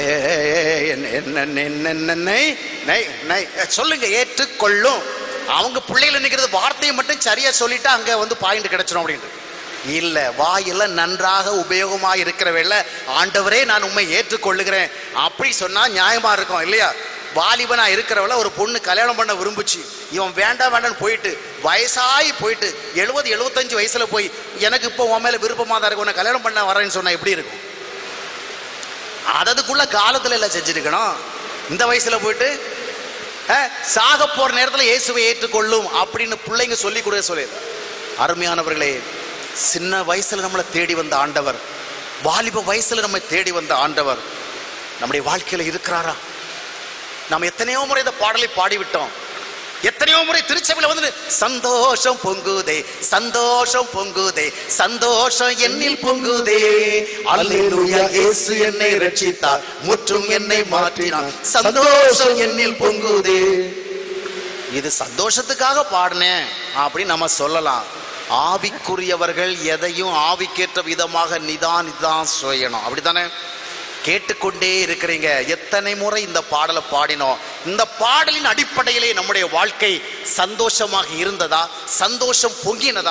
[SPEAKER 3] சொல்லுங்க, ஏற்றுக்கொள்ளும். அவங்க பிள்ளைகள் நினைக்கிறது வார்த்தையை மட்டும் சரியா சொல்லிட்டு அங்க வந்து பாயிண்ட் கிடைச்சிடும் அப்படின்ட்டு இல்ல. வாயெல்லாம் நன்றாக உபயோகமாக இருக்கிற வேளை ஆண்டவரே நான் உண்மை ஏற்றுக்கொள்ளுகிறேன் அப்படி சொன்னா நியாயமா இருக்கும் இல்லையா? வாலிபனா இருக்கிறவள ஒரு பொண்ணு கல்யாணம் பண்ண விரும்புச்சு, இவன் வேண்டாம் வேண்டான்னு போயிட்டு வயசாகி போயிட்டு 70-75 வயசுல போய் எனக்கு இப்போ உன் மேல விருப்பமா தான் இருக்கு, உன்னை கல்யாணம் பண்ண வரேன்னு சொன்னா எப்படி இருக்கும்? அதுக்குள்ள காலத்துல எல்லாம் செஞ்சிருக்கணும். இந்த வயசுல போயிட்டு சாக போற நேரத்தில் இயேசுவை ஏற்றுக்கொள்ளும் அப்படின்னு பிள்ளைங்க சொல்லி கொடுக்க சொல்லியது. அருமையானவர்களே, சின்ன வயசுல நம்மளை தேடி வந்த ஆண்டவர், வாலிப வயசுல நம்மை தேடி வந்த ஆண்டவர் நம்முடைய வாழ்க்கையில இருக்கிறாரா? நாம் எத்தனையோ முறை இந்த பாடலை பாடிவிட்டோம். எத்தனையோ முறை திருச்சபையில வந்து சந்தோஷம் பொங்குதே, சந்தோஷம் பொங்குதே, சந்தோஷம் என்னில் பொங்குதே, அல்லேலூயா இயேசு என்னை ரட்சித்தார், முற்றும் என்னை மாற்றினார், சந்தோஷம் என்னில் பொங்குதே. இது சந்தோஷத்துக்காக பாடினேன் அப்படின்னு நம்ம சொல்லலாம். ஆவிக்குரியவர்கள் எதையும் ஆவிக்கேற்ற விதமாக நிதான் செய்யணும். அப்படித்தானே? கேட்டுக்கொண்டே இருக்கிறீங்க. எத்தனை முறை இந்த பாடலை பாடினோம்? இந்த பாடலின் அடிப்படையிலே நம்முடைய வாழ்க்கை சந்தோஷமாக இருந்ததா? சந்தோஷம் பொங்கினதா?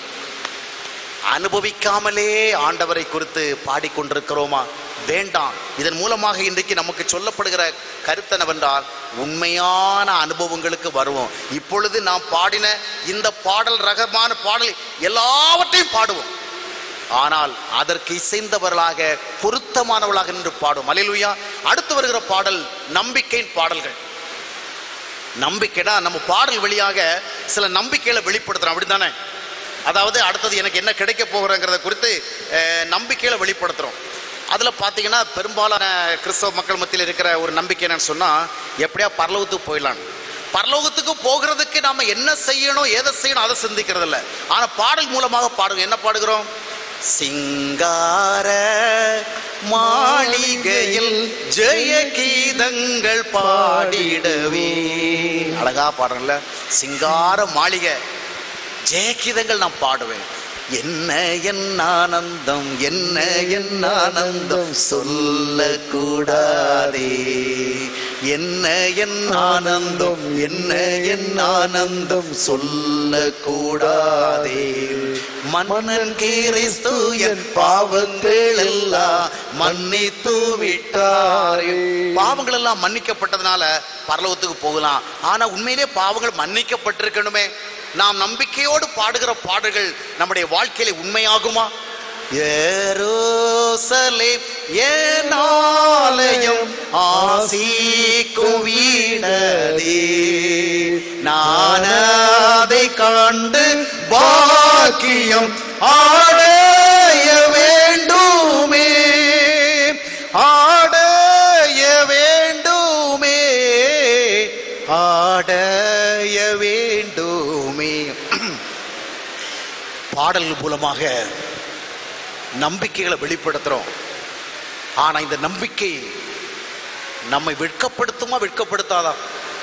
[SPEAKER 3] அனுபவிக்காமலே ஆண்டவரை குறித்து பாடிக்கொண்டிருக்கிறோமா? வேண்டாம். இதன் மூலமாக இன்றைக்கு நமக்கு சொல்லப்படுகிற கருத்தெனவென்றால் உண்மையான அனுபவங்களுக்கு வருவோம். இப்பொழுது நாம் பாடின இந்த பாடல், ரகமான பாடல் எல்லாவற்றையும் பாடுவோம். ஆனால் அதற்கு இசைந்தவர்களாக, பொருத்தமானவர்களாக நின்று பாடும். அல்லேலூயா. அடுத்து வருகிற பாடல் நம்பிக்கையின் பாடல்கள். நம்பிக்கைனா நம்ம பாடல் வழியாக சில நம்பிக்கைகளை வெளிப்படுத்துறோம். அப்படித்தானே? அதாவது அடுத்தது எனக்கு என்ன கிடைக்க போகிறங்கிறத குறித்து நம்பிக்கைகளை வெளிப்படுத்துறோம். அதில் பார்த்தீங்கன்னா பெரும்பாலான கிறிஸ்தவ மக்கள் மத்தியில் இருக்கிற ஒரு நம்பிக்கை என்னன்னு சொன்னால், எப்படியா பரலோகத்துக்கு போயிடலாம். பரலோகத்துக்கு போகிறதுக்கு நாம் என்ன செய்யணும், எதை செய்யணும் அதை சிந்திக்கிறது இல்லை. ஆனால் பாடல் மூலமாக பாடுவோம். என்ன பாடுகிறோம்? சிங்கார மாளிகையில் ஜெய கீதங்கள் பாடிடவே. அழகா பாடுறல, சிங்கார மாளிகை ஜெயகீதங்கள் நான் பாடுவேன். என்ன என் ஆனந்தம், என்ன என் ஆனந்தம் சொல்லக்கூடாதே, என்ன என் ஆனந்தம், என்ன என் ஆனந்தம் சொல்லக்கூடாதே. மன்னன் கிறிஸ்து என் பாவங்கள் எல்லாம் மன்னித்து விட்டார். பாவங்கள் எல்லாம் மன்னிக்கப்பட்டதுனால பரலோகத்துக்கு போகலாம். ஆனா உண்மையிலே பாவங்கள் மன்னிக்கப்பட்டிருக்கணுமே. நாம் நம்பிக்கையோடு பாடுகிற பாடல்கள் நம்முடைய வாழ்க்கையில உண்மையாகுமா?
[SPEAKER 2] எருசலேம் என் ஆலயம் ஆசிக்கும் வீடதே, நான் அதை கண்டு பாக்கியம் ஆடைய வேண்டுமே, ஆடைய வேண்டுமே, ஆடைய வேண்டுமே. பாடல்கள் மூலமாக நம்பிக்கைகளை வெளிப்படுத்துறோம். ஆனா இந்த நம்பிக்கை நம்மை வெட்கப்படுத்துமா வெட்கப்படுத்தாதா?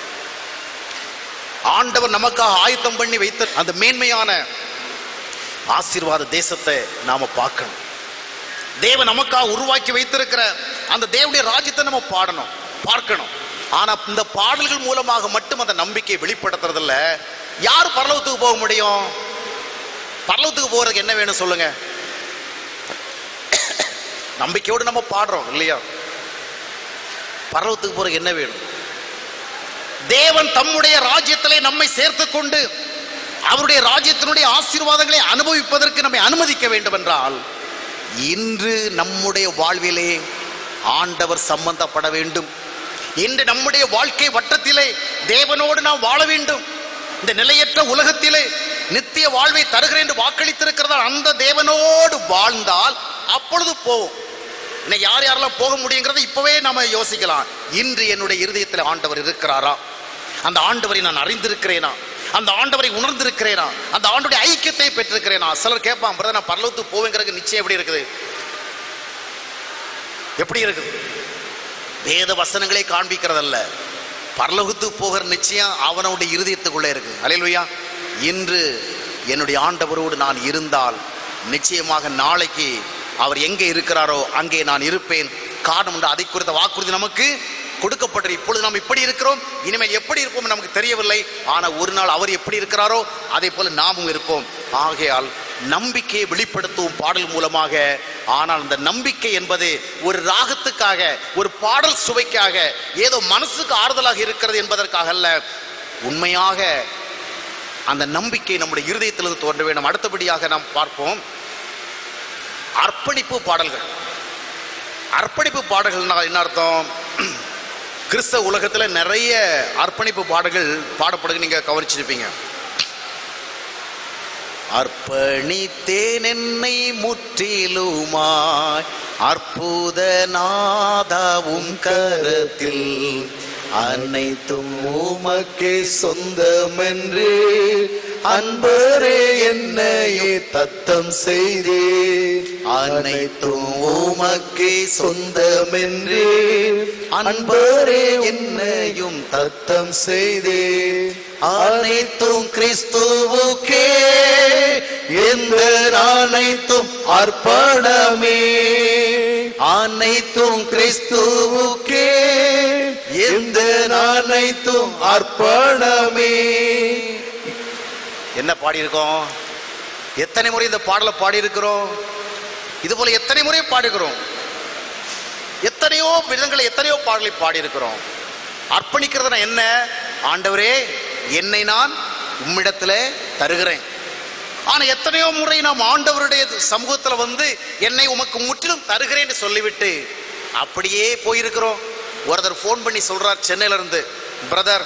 [SPEAKER 2] ஆண்டவர் நமக்காக ஆயத்தம் பண்ணி வைத்த அந்த மேன்மையான ஆசீர்வாத தேசத்தை நாம பார்க்கணும். தேவன் நமக்காக உருவாக்கி வைத்திருக்கிற அந்த தேவனுடைய ராஜ்யத்தை நம்ம பாடணும், பார்க்கணும். ஆனா இந்த பாடல்கள் மூலமாக மட்டும் அந்த நம்பிக்கையை வெளிப்படுத்துறதில்ல. யார் பரலோகத்துக்கு போக முடியும்? பரலோகத்துக்கு போறதுக்கு என்ன வேணும் சொல்லுங்க? நம்பிக்கையோடு நம்ம பாடுறோம் இல்லையா? பரலோகத்துக்கு போறதுக்கு என்ன வேணும்? தேவன் தம்முடைய ராஜ்யத்திலே நம்மை சேர்த்து கொண்டு அவருடைய ராஜ்யத்தினுடைய ஆசீர்வாதங்களை அனுபவிப்பதற்கு நம்மை அனுமதிக்க வேண்டும் என்றால், இன்று நம்முடைய வாழ்விலே ஆண்டவர் சம்பந்தப்பட வேண்டும். இன்று நம்முடைய வாழ்க்கை வட்டத்திலே தேவனோடு நாம் வாழ வேண்டும். இந்த நிலையற்ற உலகத்திலே நித்திய வாழ்வை தருகிறேன் என்று வாக்களித்திருக்கிறதா அந்த தேவனோடு வாழ்ந்தால் அப்பொழுது போவோம். இன்னைக்கு யார் யாரெல்லாம் போக முடியுங்கிறத இப்பவே நாம யோசிக்கலாம். இன்று என்னுடைய இருதயத்தில் ஆண்டவர் இருக்கிறாரா? அந்த ஆண்டவரை நான் அறிந்திருக்கிறேனா? அந்த ஆண்டவரை உணர்ந்திருக்கிறேனா? அந்த ஆண்டவருடைய ஐக்கியத்தை பெற்றிருக்கிறேனா? சிலர் கேட்பான், பிரதர் நான் பரலோகத்துக்கு போவேங்கிறதுக்கு நிச்சயம் எப்படி இருக்குது? எப்படி இருக்குது? வேத வசனங்களே காண்பிக்கிறதல்ல, பரலோகத்துக்கு போகிற நிச்சயம் அவனுடைய இருதயத்துக்குள்ளே இருக்கு. அல்லேலூயா. இன்று என்னுடைய ஆண்டவரோடு நான் இருந்தால் நிச்சயமாக நாளைக்கு அவர் எங்கே இருக்கிறாரோ அங்கே நான் இருப்பேன். காரணம் உண்டு, அதை குறித்த வாக்குறுதி நமக்கு கொடுக்கப்பட்டது. இப்பொழுது நாம் இப்படி இருக்கிறோம், இனிமேல் எப்படி இருப்போம் நமக்கு தெரியவில்லை. ஆனால் ஒரு நாள் அவர் எப்படி இருக்கிறாரோ அதே போல நாமும் இருப்போம். ஆகையால் நம்பிக்கையை வெளிப்படுத்தும் பாடல் மூலமாக. ஆனால் அந்த நம்பிக்கை என்பது ஒரு ராகத்துக்காக, ஒரு பாடல் சுவைக்காக, ஏதோ மனசுக்கு ஆறுதலாக இருக்கிறது என்பதற்காக அல்ல. உண்மையாக அந்த நம்பிக்கை நம்முடைய இருதயத்திலிருந்து தோன்ற வேண்டும். அடுத்தபடியாக நாம் பார்ப்போம் அர்ப்பணிப்பு பாடல்கள். அர்ப்பணிப்பு பாடல்கள் என்ன அர்த்தம்? கிறிஸ்தவ உலகத்தில் நிறைய அர்ப்பணிப்பு பாடல்கள் பாடப்படுது, நீங்க கவனிச்சிருப்பீங்க. அர்ப்பணித்தேன் என்னை முற்றிலுமாய் அற்புத நாதாவும் கரத்தில், அனைத்தும் உமக்கே சொந்தமென்று அன்பரே என்னையே தத்தம் செய்தே, அனைத்தும் உமக்கே சொந்தமென்று அன்பரே என்னையும் தத்தம் செய்தே, அனைத்தும் கிறிஸ்துவுக்கே எந்த அனைத்தும் அர்ப்பணமே, அனைத்தும் கிறிஸ்துவுக்கே எந்த அனைத்தும் அர்ப்பணமே. என்ன பாடியிருக்கோம்? எத்தனை முறை இந்த பாடலை பாடியிருக்கிறோம்? இது போல எத்தனை முறை பாடுகிறோம்? எத்தனையோ விதங்களை, எத்தனையோ பாடலை பாடியிருக்கிறோம். அர்ப்பணிக்கிறதுனா என்ன? ஆண்டவரே என்னை நான் உம்மிடத்துல தருகிறேன். ஆனா எத்தனையோ முறை நாம் ஆண்டவருடைய சமூகத்துல வந்து என்னை உமக்கு முற்றிலும் தருகிறேன்னு சொல்லிவிட்டு அப்படியே போயிருக்கிறோம். ஒருத்தர் ஃபோன் பண்ணி சொல்றார் சென்னையில இருந்து, பிரதர்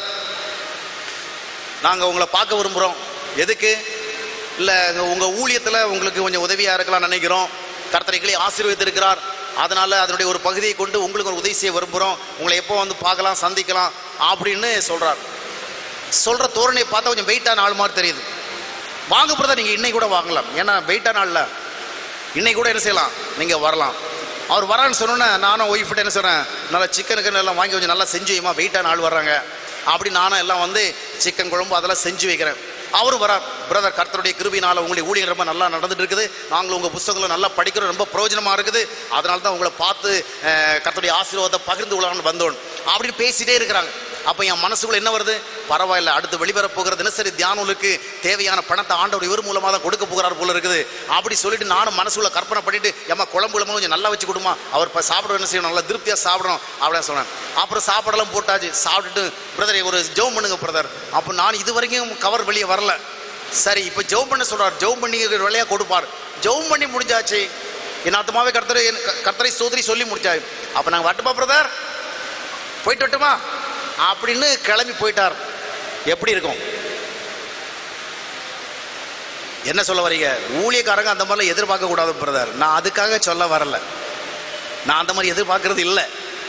[SPEAKER 2] நாங்க உங்களை பார்க்க விரும்புறோம். எதுக்கு? இல்லை உங்க ஊழியத்துல உங்களுக்கு கொஞ்சம் உதவியா இருக்கலாம் நினைக்கிறோம். கர்த்தர் எங்களை ஆசீர்வதித்திருக்கிறார், அதனால அதனுடைய ஒரு பகுதியை கொண்டு உங்களுக்கு ஒரு உதவி செய்ய விரும்புகிறோம், உங்களை எப்போ வந்து பார்க்கலாம் சந்திக்கலாம் அப்படின்னு சொல்றார். சொல்ற தோரணையை பார்த்தா கொஞ்சம் வெயிட்டான ஆள் மாதிரி தெரியுது. வாங்க பிரதர், நீங்கள் இன்னைக்கு கூட வாங்கலாம், ஏன்னா வெயிட்டான ஆள்ல இன்னைக்கு கூட என்ன செய்யலாம், நீங்கள் வரலாம். அவர் வரான்னு சொன்னோன்னே நானும் ஒய்ஃப்கிட்ட என்ன சொல்கிறேன், நல்லா சிக்கனுக்கு எல்லாம் வாங்கி கொஞ்சம் நல்லா செஞ்சு வைமா, வெயிட்டான ஆள் வர்றாங்க அப்படி நானும் எல்லாம் வந்து சிக்கன் குழம்பு அதெல்லாம் செஞ்சு வைக்கிறேன். அவரும் வரார். பிரதர் கர்த்தருடைய கிருபையினால உங்களுடைய ஊழியம் ரொம்ப நல்லா நடந்துட்டு இருக்குது, நாங்களும் உங்கள் புத்தகங்களை நல்லா படிக்கிறோம், ரொம்ப பிரயோஜனமாக இருக்குது, அதனால தான் உங்களை பார்த்து கர்த்தருடைய ஆசீர்வாதத்தை பகிர்ந்து கொள்ளலாம்னு வந்தோம் அப்படின்னு பேசிட்டே இருக்கிறாங்க. அப்போ என் மனசுக்குள்ள என்ன வருது, பரவாயில்ல, அடுத்து வெளிவர போகிற தினசரி தியானங்களுக்கு தேவையான பணத்தை ஆண்டவர் இவர் மூலமாக தான் கொடுக்க போகிறார் போல இருக்குது அப்படி சொல்லிட்டு நானும் மனசுக்குள்ள கற்பனை பண்ணிட்டு, ஏமா குழம்பு குழம்பு கொஞ்சம் நல்லா வச்சு கொடுமா, அவர் சாப்பிட என்ன செய்யணும், நல்லா திருப்தியாக சாப்பிடணும் அப்படின்னு சொன்னேன். அப்புறம் சாப்பாடெல்லாம் போட்டாச்சு. சாப்பிட்டுட்டு பிரதர் ஒரு ஜெபம் பண்ணுங்க பிரதர். அப்போ நான் இது வரைக்கும் கவர் வெளியே வரல. சரி இப்போ ஜெபம் பண்ண சொல்றார், ஜெபம் பண்ணி வேலையாக கொடுப்பார். ஜெபம் பண்ணி முடிஞ்சாச்சு.
[SPEAKER 3] என் ஆத்மாவே கர்த்தரை ஸ்தோத்திரி சொல்லி முடிச்சாரு. அப்ப நாங்க வரட்டுமா பிரதர், போயிட்டு வரட்டுமா அப்படின்னு கிளம்பி போயிட்டார். எப்படி இருக்கும்? என்ன சொல்ல வரீங்க? ஊழியக்காரங்க அந்த மாதிரிலாம் எதிர்பார்க்க கூடாது பிரதர். நான் அதுக்காக சொல்ல வரல, நான் அந்த மாதிரி எதிர்பார்க்கறது இல்லை.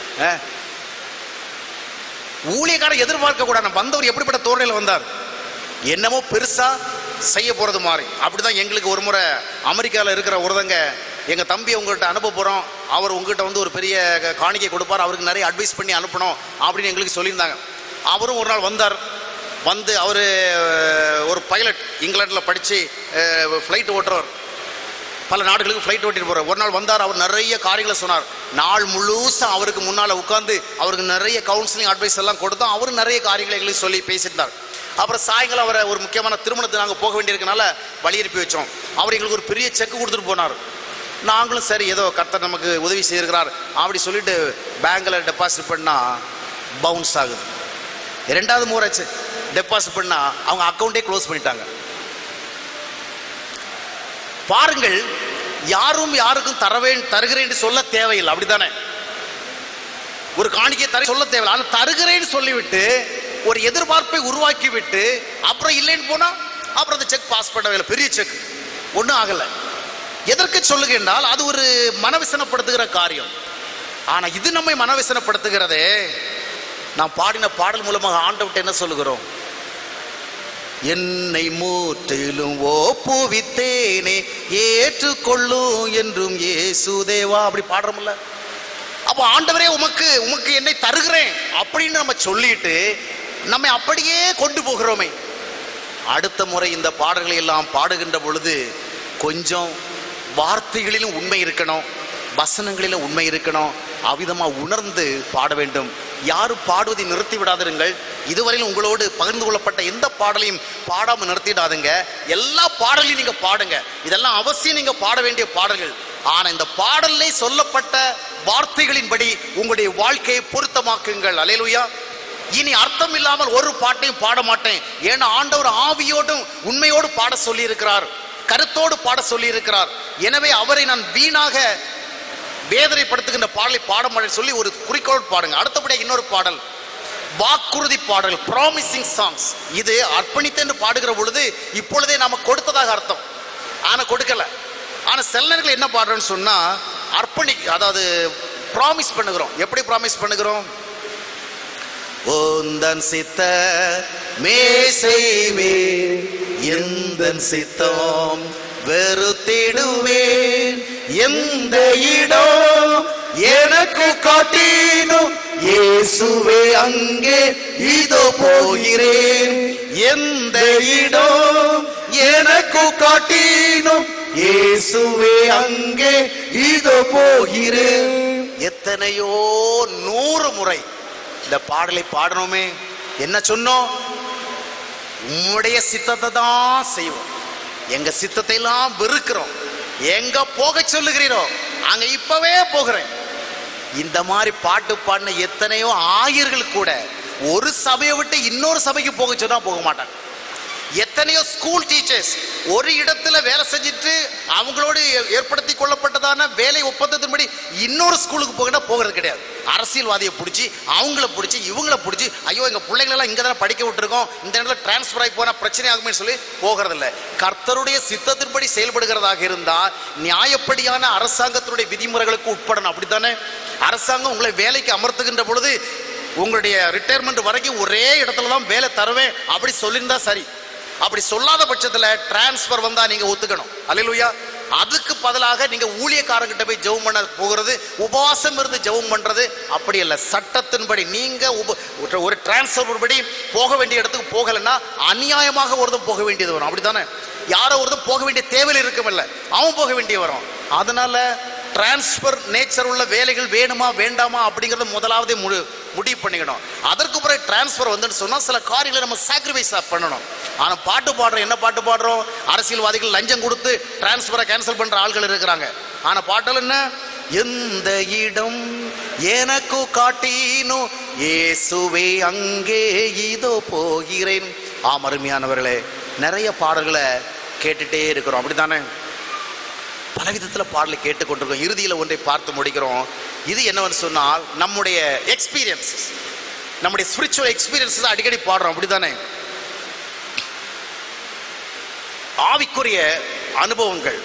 [SPEAKER 3] ஊழியக்காரன் எதிர்பார்க்க கூடாது. வந்தவர் எப்படிப்பட்ட தோரணையில் வந்தார்? என்னமோ பெருசா செய்ய போறது மாதிரி. அப்படிதான் எங்களுக்கு ஒரு முறை அமெரிக்காவில் இருக்கிற ஒருத்தங்க, எங்க தம்பி உங்கள்கிட்ட அனுப்ப போறோம், அவர் உங்ககிட்ட வந்து ஒரு பெரிய காணிக்கை கொடுப்பார், அவருக்கு நிறைய அட்வைஸ் பண்ணி அனுப்பணும் அப்படின்னு எங்களுக்கு சொல்லியிருந்தாங்க. அவரும் ஒரு நாள் வந்தார். வந்து அவர் ஒரு பைலட், இங்கிலாண்டில் படித்து ஃப்ளைட் ஓட்டுறவர், பல நாடுகளுக்கு ஃப்ளைட் ஓட்டிட்டு போகிறார். ஒரு நாள் வந்தார். அவர் நிறைய காரியங்களை சொன்னார். நாள் முழுசாக அவருக்கு முன்னால் உட்காந்து அவருக்கு நிறைய கவுன்சிலிங் அட்வைஸ் எல்லாம் கொடுத்தோம். அவரும் நிறைய காரியங்களை எங்களுக்கு சொல்லி பேசியிருந்தார். அப்புறம் சாயங்காலம் அவரை ஒரு முக்கியமான திருமணத்துக்கு நாங்கள் போக வேண்டியிருக்கனால வழி அனுப்பி வச்சோம். அவர் எங்களுக்கு ஒரு பெரிய செக் கொடுத்துட்டு போனார். நாங்களும் சரி ஏதோ கர்த்தர் நமக்கு உதவி செய்திருக்கிறார் அப்படி சொல்லிட்டு பேங்கில் டெபாசிட் பண்ணால் பவுன்ஸ் ஆகுது. 2வது முறை டெபாசிட் பண்ணா அவங்க அக்கௌண்டே க்ளோஸ் பண்ணிட்டாங்க. பாருங்கள், யாரும் யாருக்கும் தருகிறேன் சொல்ல தேவையில்லை. அப்படித்தானே? ஒரு காணிக்கை தர சொல்ல தேவையில்லை. ஆனால் தருகிறேன்னு சொல்லிவிட்டு ஒரு எதிர்பார்ப்பை உருவாக்கி விட்டு அப்புறம் இல்லைன்னு போனா அப்புறம் அந்த செக் பாஸ் பண்ணவே, பெரிய செக் ஒன்றும் ஆகலை. எதற்கு சொல்லுகின்றால் அது ஒரு மனவிசனப்படுத்துகிற காரியம். ஆனா இது நம்மை மனவிசனப்படுத்துகிறதே. நாம் பாடின பாடல் மூலமாக ஆண்டவர்கிட்ட என்ன சொல்லுகிறோம்? என்னை முற்றிலும் ஒப்புவித்தேனே ஏற்றுக்கொள்ளும் என்றும் இயேசுதேவா, அப்படி பாடுறோம்ல. அப்போ ஆண்டவரே உமக்கு என்னை தருகிறேன் அப்படின்னு நம்ம சொல்லிட்டு நம்மை அப்படியே கொண்டு போகிறோமே. அடுத்த முறை இந்த பாடல்களை எல்லாம் பாடுகின்ற பொழுது கொஞ்சம் வார்த்தைகளிலும் உண்மை இருக்கணும், வசனங்களிலும் உண்மை இருக்கணும். அவ்விதமா உணர்ந்து பாட வேண்டும். யாரும் பாடுவதை நிறுத்தி விடாதிருங்கள். இதுவரையில் உங்களோடு பகிர்ந்து கொள்ளப்பட்ட எந்த பாடலையும் பாடாமல் நிறுத்திடாதுங்க. எல்லா பாடலையும் நீங்க பாடுங்க. இதெல்லாம் அவசியம் நீங்க பாட வேண்டிய பாடல்கள். ஆனா இந்த பாடல்ல சொல்லப்பட்ட வார்த்தைகளின்படி உங்களுடைய வாழ்க்கையை பொருத்தமாக்குங்கள். அல்லேலூயா. இனி அர்த்தம் இல்லாமல் ஒரு பாட்டையும் பாட மாட்டேன். ஏன்னா ஆண்டவர் ஆவியோடும் உண்மையோடு பாட சொல்லி இருக்கிறார், கருத்தோடு பாட சொல்லி இருக்கிறார். எனவே அவரை நான் வீணாக வேதனைப்படுத்துகின்ற பாடலை பாட மாட்டேன் சொல்லி ஒரு குறிக்கோள் பாடுங்க. அடுத்தபடியாக இன்னொரு பாடல், வாக்குறுதி பாடல், ப்ராமிசிங் சாங்ஸ். இது அர்ப்பணித்து பாடுகிற பொழுது இப்பொழுதே நாம கொடுத்ததாக அர்த்தம், ஆனா கொடுக்கல. ஆனா சில நேரங்கள் என்ன பாடுறோம்னு சொன்னா அதாவது ப்ராமிஸ் பண்ணுகிறோம். எப்படி ப்ராமிஸ் பண்ணுகிறோம்? உந்தன் சித்த மேசைவேன், எந்தன் சித்தம் வெறுத்திடுவேன், எந்த இடம் எனக்கு காட்டினும் இயேசுவே அங்கே இதோ போகிறேன், எந்த இடம் எனக்கு காட்டினும் இயேசுவே அங்கே இதோ போகிறேன். எத்தனையோ 100 முறை இந்த பாடலை பாடணுமே. என்ன சொன்னோம்? உம்முடைய சித்தத்தை தான் செய்வோம், எங்க சித்தத்தை எல்லாம் வெறுக்கிறோம், எங்க போக சொல்லுகிறீரோ அங்க இப்பவே போகிறேன். இந்த மாதிரி பாட்டு பாடின எத்தனையோ ஆயர்கள் கூட ஒரு சபையை விட்டு இன்னொரு சபைக்கு போக சொன்னா போக மாட்டாங்க. எத்தனையோ ஸ்கூல் டீச்சர்ஸ் ஒரு இடத்துல வேலை செஞ்சுட்டு அவங்களோடு ஏற்படுத்தி கொள்ளப்பட்டதான வேலை ஒப்பந்தத்தின்படி இன்னொரு ஸ்கூலுக்கு போகினா போகிறது கிடையாது. அரசியல்வாதியை பிடிச்சி அவங்கள பிடிச்சி இவங்கள பிடிச்சி ஐயோ எங்க பிள்ளைங்களெல்லாம் இங்கே தானே படிக்க விட்டுருக்கோம், இந்த இடத்துல டிரான்ஸ்ஃபர் ஆகி போனால் பிரச்சனை ஆகுமே சொல்லி போகிறதில்ல. கர்த்தருடைய சித்தத்தின்படி செயல்படுகிறதாக இருந்தால் நியாயப்படியான அரசாங்கத்தினுடைய விதிமுறைகளுக்கு உட்படணும். அப்படித்தானே? அரசாங்கம் உங்களை வேலைக்கு அமர்த்துகின்ற பொழுது உங்களுடைய ரிட்டையர்மெண்ட் வரைக்கும் ஒரே இடத்துல தான் வேலை தருவேன் அப்படி சொல்லியிருந்தா சரி. அப்படி சொல்லாத பட்சத்தில் டிரான்ஸ்பர் வந்தா நீங்க ஒத்துக்கணும். அல்லேலூயா. அதுக்கு பதிலாக நீங்க ஊழியக்காரங்கிட்ட போய் ஜெபம் பண்ண போகிறது, உபவாசம் இருந்து ஜெபம் பண்றது அப்படி இல்லை. சட்டத்தின்படி நீங்க ஒரு டிரான்ஸ்பர் படி போக வேண்டிய இடத்துக்கு போகலைன்னா அநியாயமாக ஒருத்தன் போக வேண்டியது வரும். அப்படித்தானே? யாரோ ஒருத்தன் போக வேண்டிய தேவையில் இருக்குமில்ல, அவன் போக வேண்டிய வரும். அதனால டிரான்ஸ்பர் நேச்சர் உள்ள வேலைகள் வேணுமா வேண்டாமா அப்படிங்கறத முதலாவது முடிவு பண்ணிக்கணும். அதற்கு பிறகு டிரான்ஸ்பர் வந்துன்னு சொன்னா சில காரியங்களை நம்ம சாக்ரிஃபைஸ் பண்ணணும். ஆனா பாட்டு பாடுறோம், என்ன பாட்டு பாடுறோம்? அரசியல்வாதிகள் லஞ்சம் கொடுத்து டிரான்ஸ்பரை கேன்சல் பண்ற ஆட்கள் இருக்கிறாங்க. ஆனா பாட்டல் என்ன? எந்த இடம் எனக்கு காட்டினும் இயேசுவே அங்கே இதோ போகிறேன். ஆம், அருமையானவர்களே, நிறைய பாடல்களை கேட்டுட்டே இருக்கிறோம். அப்படித்தானே?
[SPEAKER 2] பலவிதத்தில் பாடலை கேட்டுக்கொண்டிருக்கோம். இறுதியில் ஒன்றை பார்த்து முடிக்கிறோம். இது என்னவென்னு சொன்னால் நம்முடைய எக்ஸ்பீரியன்ஸஸ், நம்முடைய ஸ்பிரிச்சுவல் எக்ஸ்பீரியன்ஸஸ் அடிக்கடி பாடுறோம், அப்படித்தானே? ஆவிக்குரிய அனுபவங்கள்.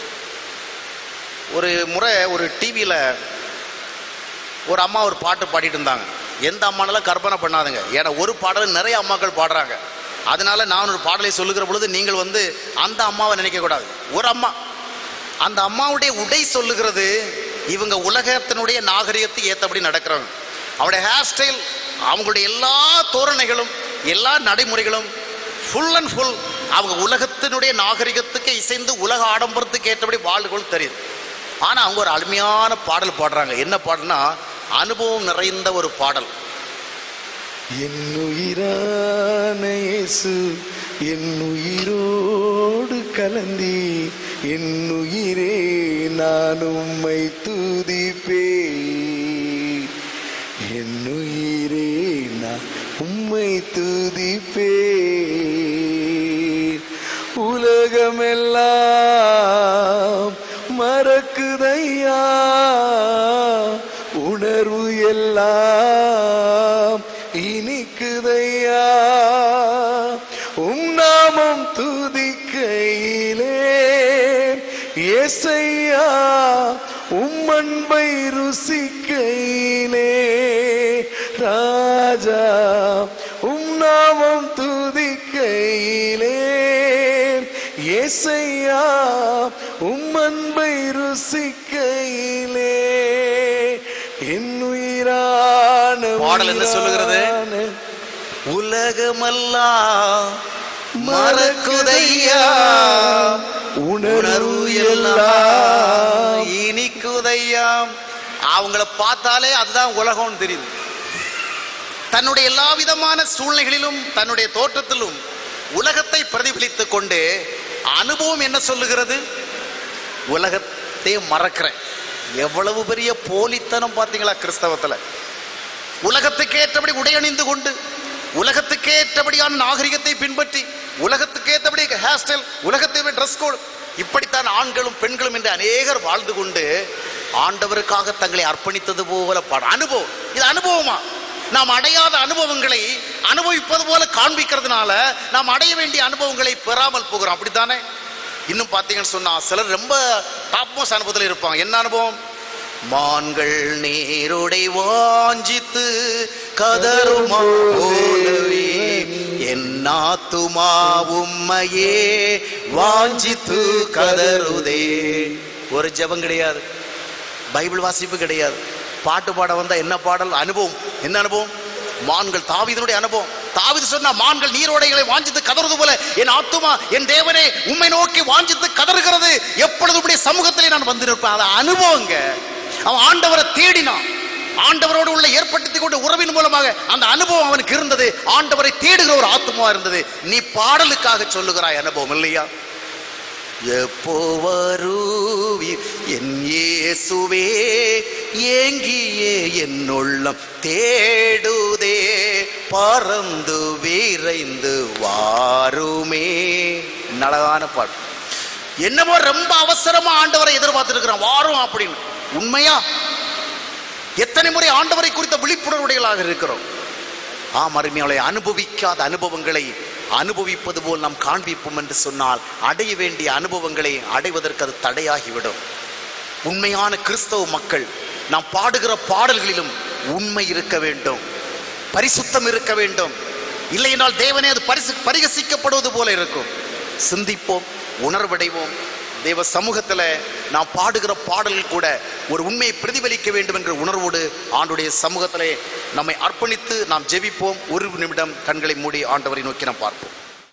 [SPEAKER 2] ஒரு முறை ஒரு டிவியில் ஒரு அம்மா ஒரு பாட்டு பாடிட்டு இருந்தாங்க. எந்த அம்மானாலும் கற்பனை பண்ணாதுங்க, ஏன்னா ஒரு பாடல் நிறைய அம்மாக்கள் பாடுறாங்க. அதனால நான் ஒரு பாடலை சொல்லுகிற பொழுது நீங்கள் அந்த அம்மாவை நினைக்கக்கூடாது. ஒரு அம்மா, அந்த அம்மாவுடைய உடை சொல்லுகிறது இவங்க உலகத்தினுடைய நாகரிகத்தை ஏற்றபடி நடக்கிறவங்க. அவருடைய ஹேர் ஸ்டைல், அவங்களுடைய எல்லா தோரணைகளும், எல்லா நடைமுறைகளும் ஃபுல் அண்ட் ஃபுல் அவங்க உலகத்தினுடைய நாகரிகத்துக்கு இசைந்து உலக ஆடம்பரத்துக்கு ஏற்றபடி வாழ்கள் தெரியுது. ஆனால் அவங்க ஒரு அருமையான பாடல் பாடுறாங்க. என்ன பாடல்னா, அனுபவம் நிறைந்த ஒரு பாடல்.
[SPEAKER 4] என்னுயிரான இயேசு என்னுயிரோடு கலந்தி, என்னுயிரே நான் உம்மை துதிப்பே, என்னுயிரே நான் உம்மை துதிப்பே. உலகமெல்லாம் மறக்குதையா, உணர்வு எல்லாம் இனிக்குதையா, உம் நாமம் துதிக்கையிலே ஏசையா, உம் அன்பை ருசிக்கையிலே ராஜா, உம் நாமம் துதிக்கையிலே ஏசையா, உம் அன்பை ருசிக்கையிலே என்னுயிரான.
[SPEAKER 2] பாடல் என்ன சொல்லுகிறது? உலகமெல்லாம் மறக்குதையா,
[SPEAKER 4] உணர்வு எல்லாம்
[SPEAKER 2] இனிக்குதையா. அவங்கள பார்த்தாலே அதுதான் உலகம்னு தெரியுது. தன்னுடைய எல்லா விதமான சூழ்நிலைகளிலும் தன்னுடைய தோற்றத்திலும் உலகத்தை பிரதிபலித்துக் கொண்டு அனுபவம் என்ன சொல்லுகிறது? உலகத்தை மறக்கிறேன். எவ்வளவு பெரிய போலித்தனம் பார்த்தீங்களா கிறிஸ்தவத்துல! உலகத்துக்கு ஏற்றபடி உடையணிந்து கொண்டு, உலகத்துக்கு ஏற்றபடியான நாகரிகத்தை பின்பற்றி, உலகத்துக்கு ஏற்றபடி ஹேர் ஸ்டைல், உலகத்தை ட்ரெஸ் கோட், இப்படித்தான் ஆண்களும் பெண்களும் என்று அநேகர் வாழ்ந்து கொண்டு ஆண்டவருக்காக தங்களை அர்ப்பணித்தது போல அனுபவம். இது அனுபவமா? நாம் அடையாத அனுபவங்களை அனுபவிப்பது போல காண்பிக்கிறதுனால நாம் அடைய வேண்டிய அனுபவங்களை பெறாமல் போகிறோம், அப்படித்தானே? இன்னும் பார்த்தீங்கன்னு சொன்னா சிலர் ரொம்ப டாப் மோஸ்ட் அனுபவத்தில் இருப்பாங்க. என்ன அனுபவம்? மான்கள் நீரோடை வாஞ்சித்து கதறுமா போலவே, என்னாத்துமா உம்மையே வாஞ்சித்து கதறுதே. ஒரு ஜெபம் கிடையாது, பைபிள் வாசிப்பு கிடையாது, பாட்டு பாட வந்தா என்ன பாடல்? அனுபவம். என்ன அனுபவம்? மான்கள், தாவீதுடைய அனுபவம். தாவீது சொன்னா, மான்கள் நீரோடைகளை வாஞ்சித்து கதறுவது போல என் ஆத்துமா என் தேவனே உம்மை நோக்கி வாஞ்சித்து கதறுகிறது, எப்பொழுது உம்முடைய சமூகத்திலே நான் வந்து நிற்பேன். அது அனுபவங்க. அவன் ஆண்டவரை தேடினான், ஆண்டவரோடு உள்ள ஏற்படுத்திக் கொண்ட உறவின் மூலமாக அந்த அனுபவம் அவனுக்கு இருந்தது. ஆண்டவரை தேடுகிற ஒரு ஆத்துமா இருந்தது. நீ பாடலுக்காக சொல்லுகிறாய் அனுபவம் இல்லையா? எப்போ வருவீர் என் இயேசுவே, ஏங்கியே என் உள்ளம் தேடுதே, பறந்து விரைந்து வாருமே. அழகான பாட்டு. என்னமோ ரொம்ப அவசரமா ஆண்டவரை எதிர்பார்த்திருக்கிறான், வாரும் அப்படின்னு. உண்மையா? எத்தனை முறை ஆண்டவரை குறித்த விழிப்புணர்வுடையவர்களாக இருக்கிறோம். அருமையாளை, அனுபவிக்காத அனுபவங்களை அனுபவிப்பது போல் நாம் காண்பிப்போம் என்று சொன்னால் அடைய வேண்டிய அனுபவங்களை அடைவதற்கு அது தடையாகிவிடும். உண்மையான கிறிஸ்தவ மக்கள் நாம் பாடுகிற பாடல்களிலும் உண்மை இருக்க வேண்டும், பரிசுத்தம் இருக்க வேண்டும். இல்லையென்றால் தேவனே அது பரிகசிக்கப்படுவது போல இருக்கும். சிந்திப்போம், உணர்வடைவோம். தேவ சமூகத்தில் நாம் பாடுகிற பாடல்கள் கூட ஒரு உண்மையை பிரதிபலிக்க வேண்டும் என்ற உணர்வோடு ஆண்டுடைய சமூகத்திலே நம்மை அர்ப்பணித்து நாம் ஜெபிப்போம். ஒரு நிமிடம் கண்களை மூடி ஆண்டவரை நோக்கி நாம் பார்ப்போம்.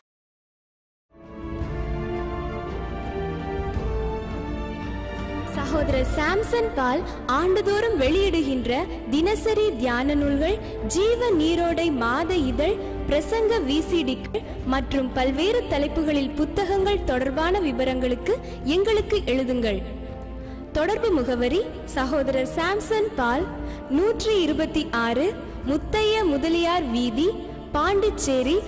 [SPEAKER 1] சகோதரர் சாம்சன் பால் ஆண்டுதோறும் வெளியிடுகின்ற தினசரி தியான நூல்கள், ஜீவ நீரோடை மாத இதழ், பிரசங்க விசிடிக்கள் மற்றும் பல்வேறு தலைப்புகளில் புத்தகங்கள் தொடர்பான விவரங்களுக்கு எங்களுக்கு எழுதுங்கள். தொடர்பு முகவரி: சகோதரர் சாம்சன் பால், 126 முத்தைய முதலியார் வீதி, பாண்டிச்சேரி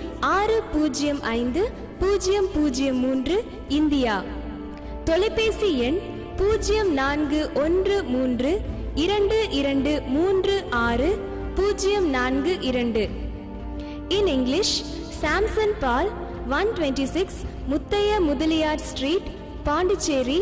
[SPEAKER 1] 605003, இந்தியா. தொலைபேசி எண் 0413223602. In English, Samson Paul, 126 Muttaya Mudaliyar Street, Pondicherry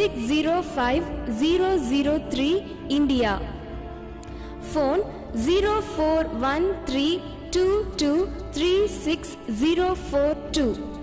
[SPEAKER 1] 605003, India. Phone 041322360042.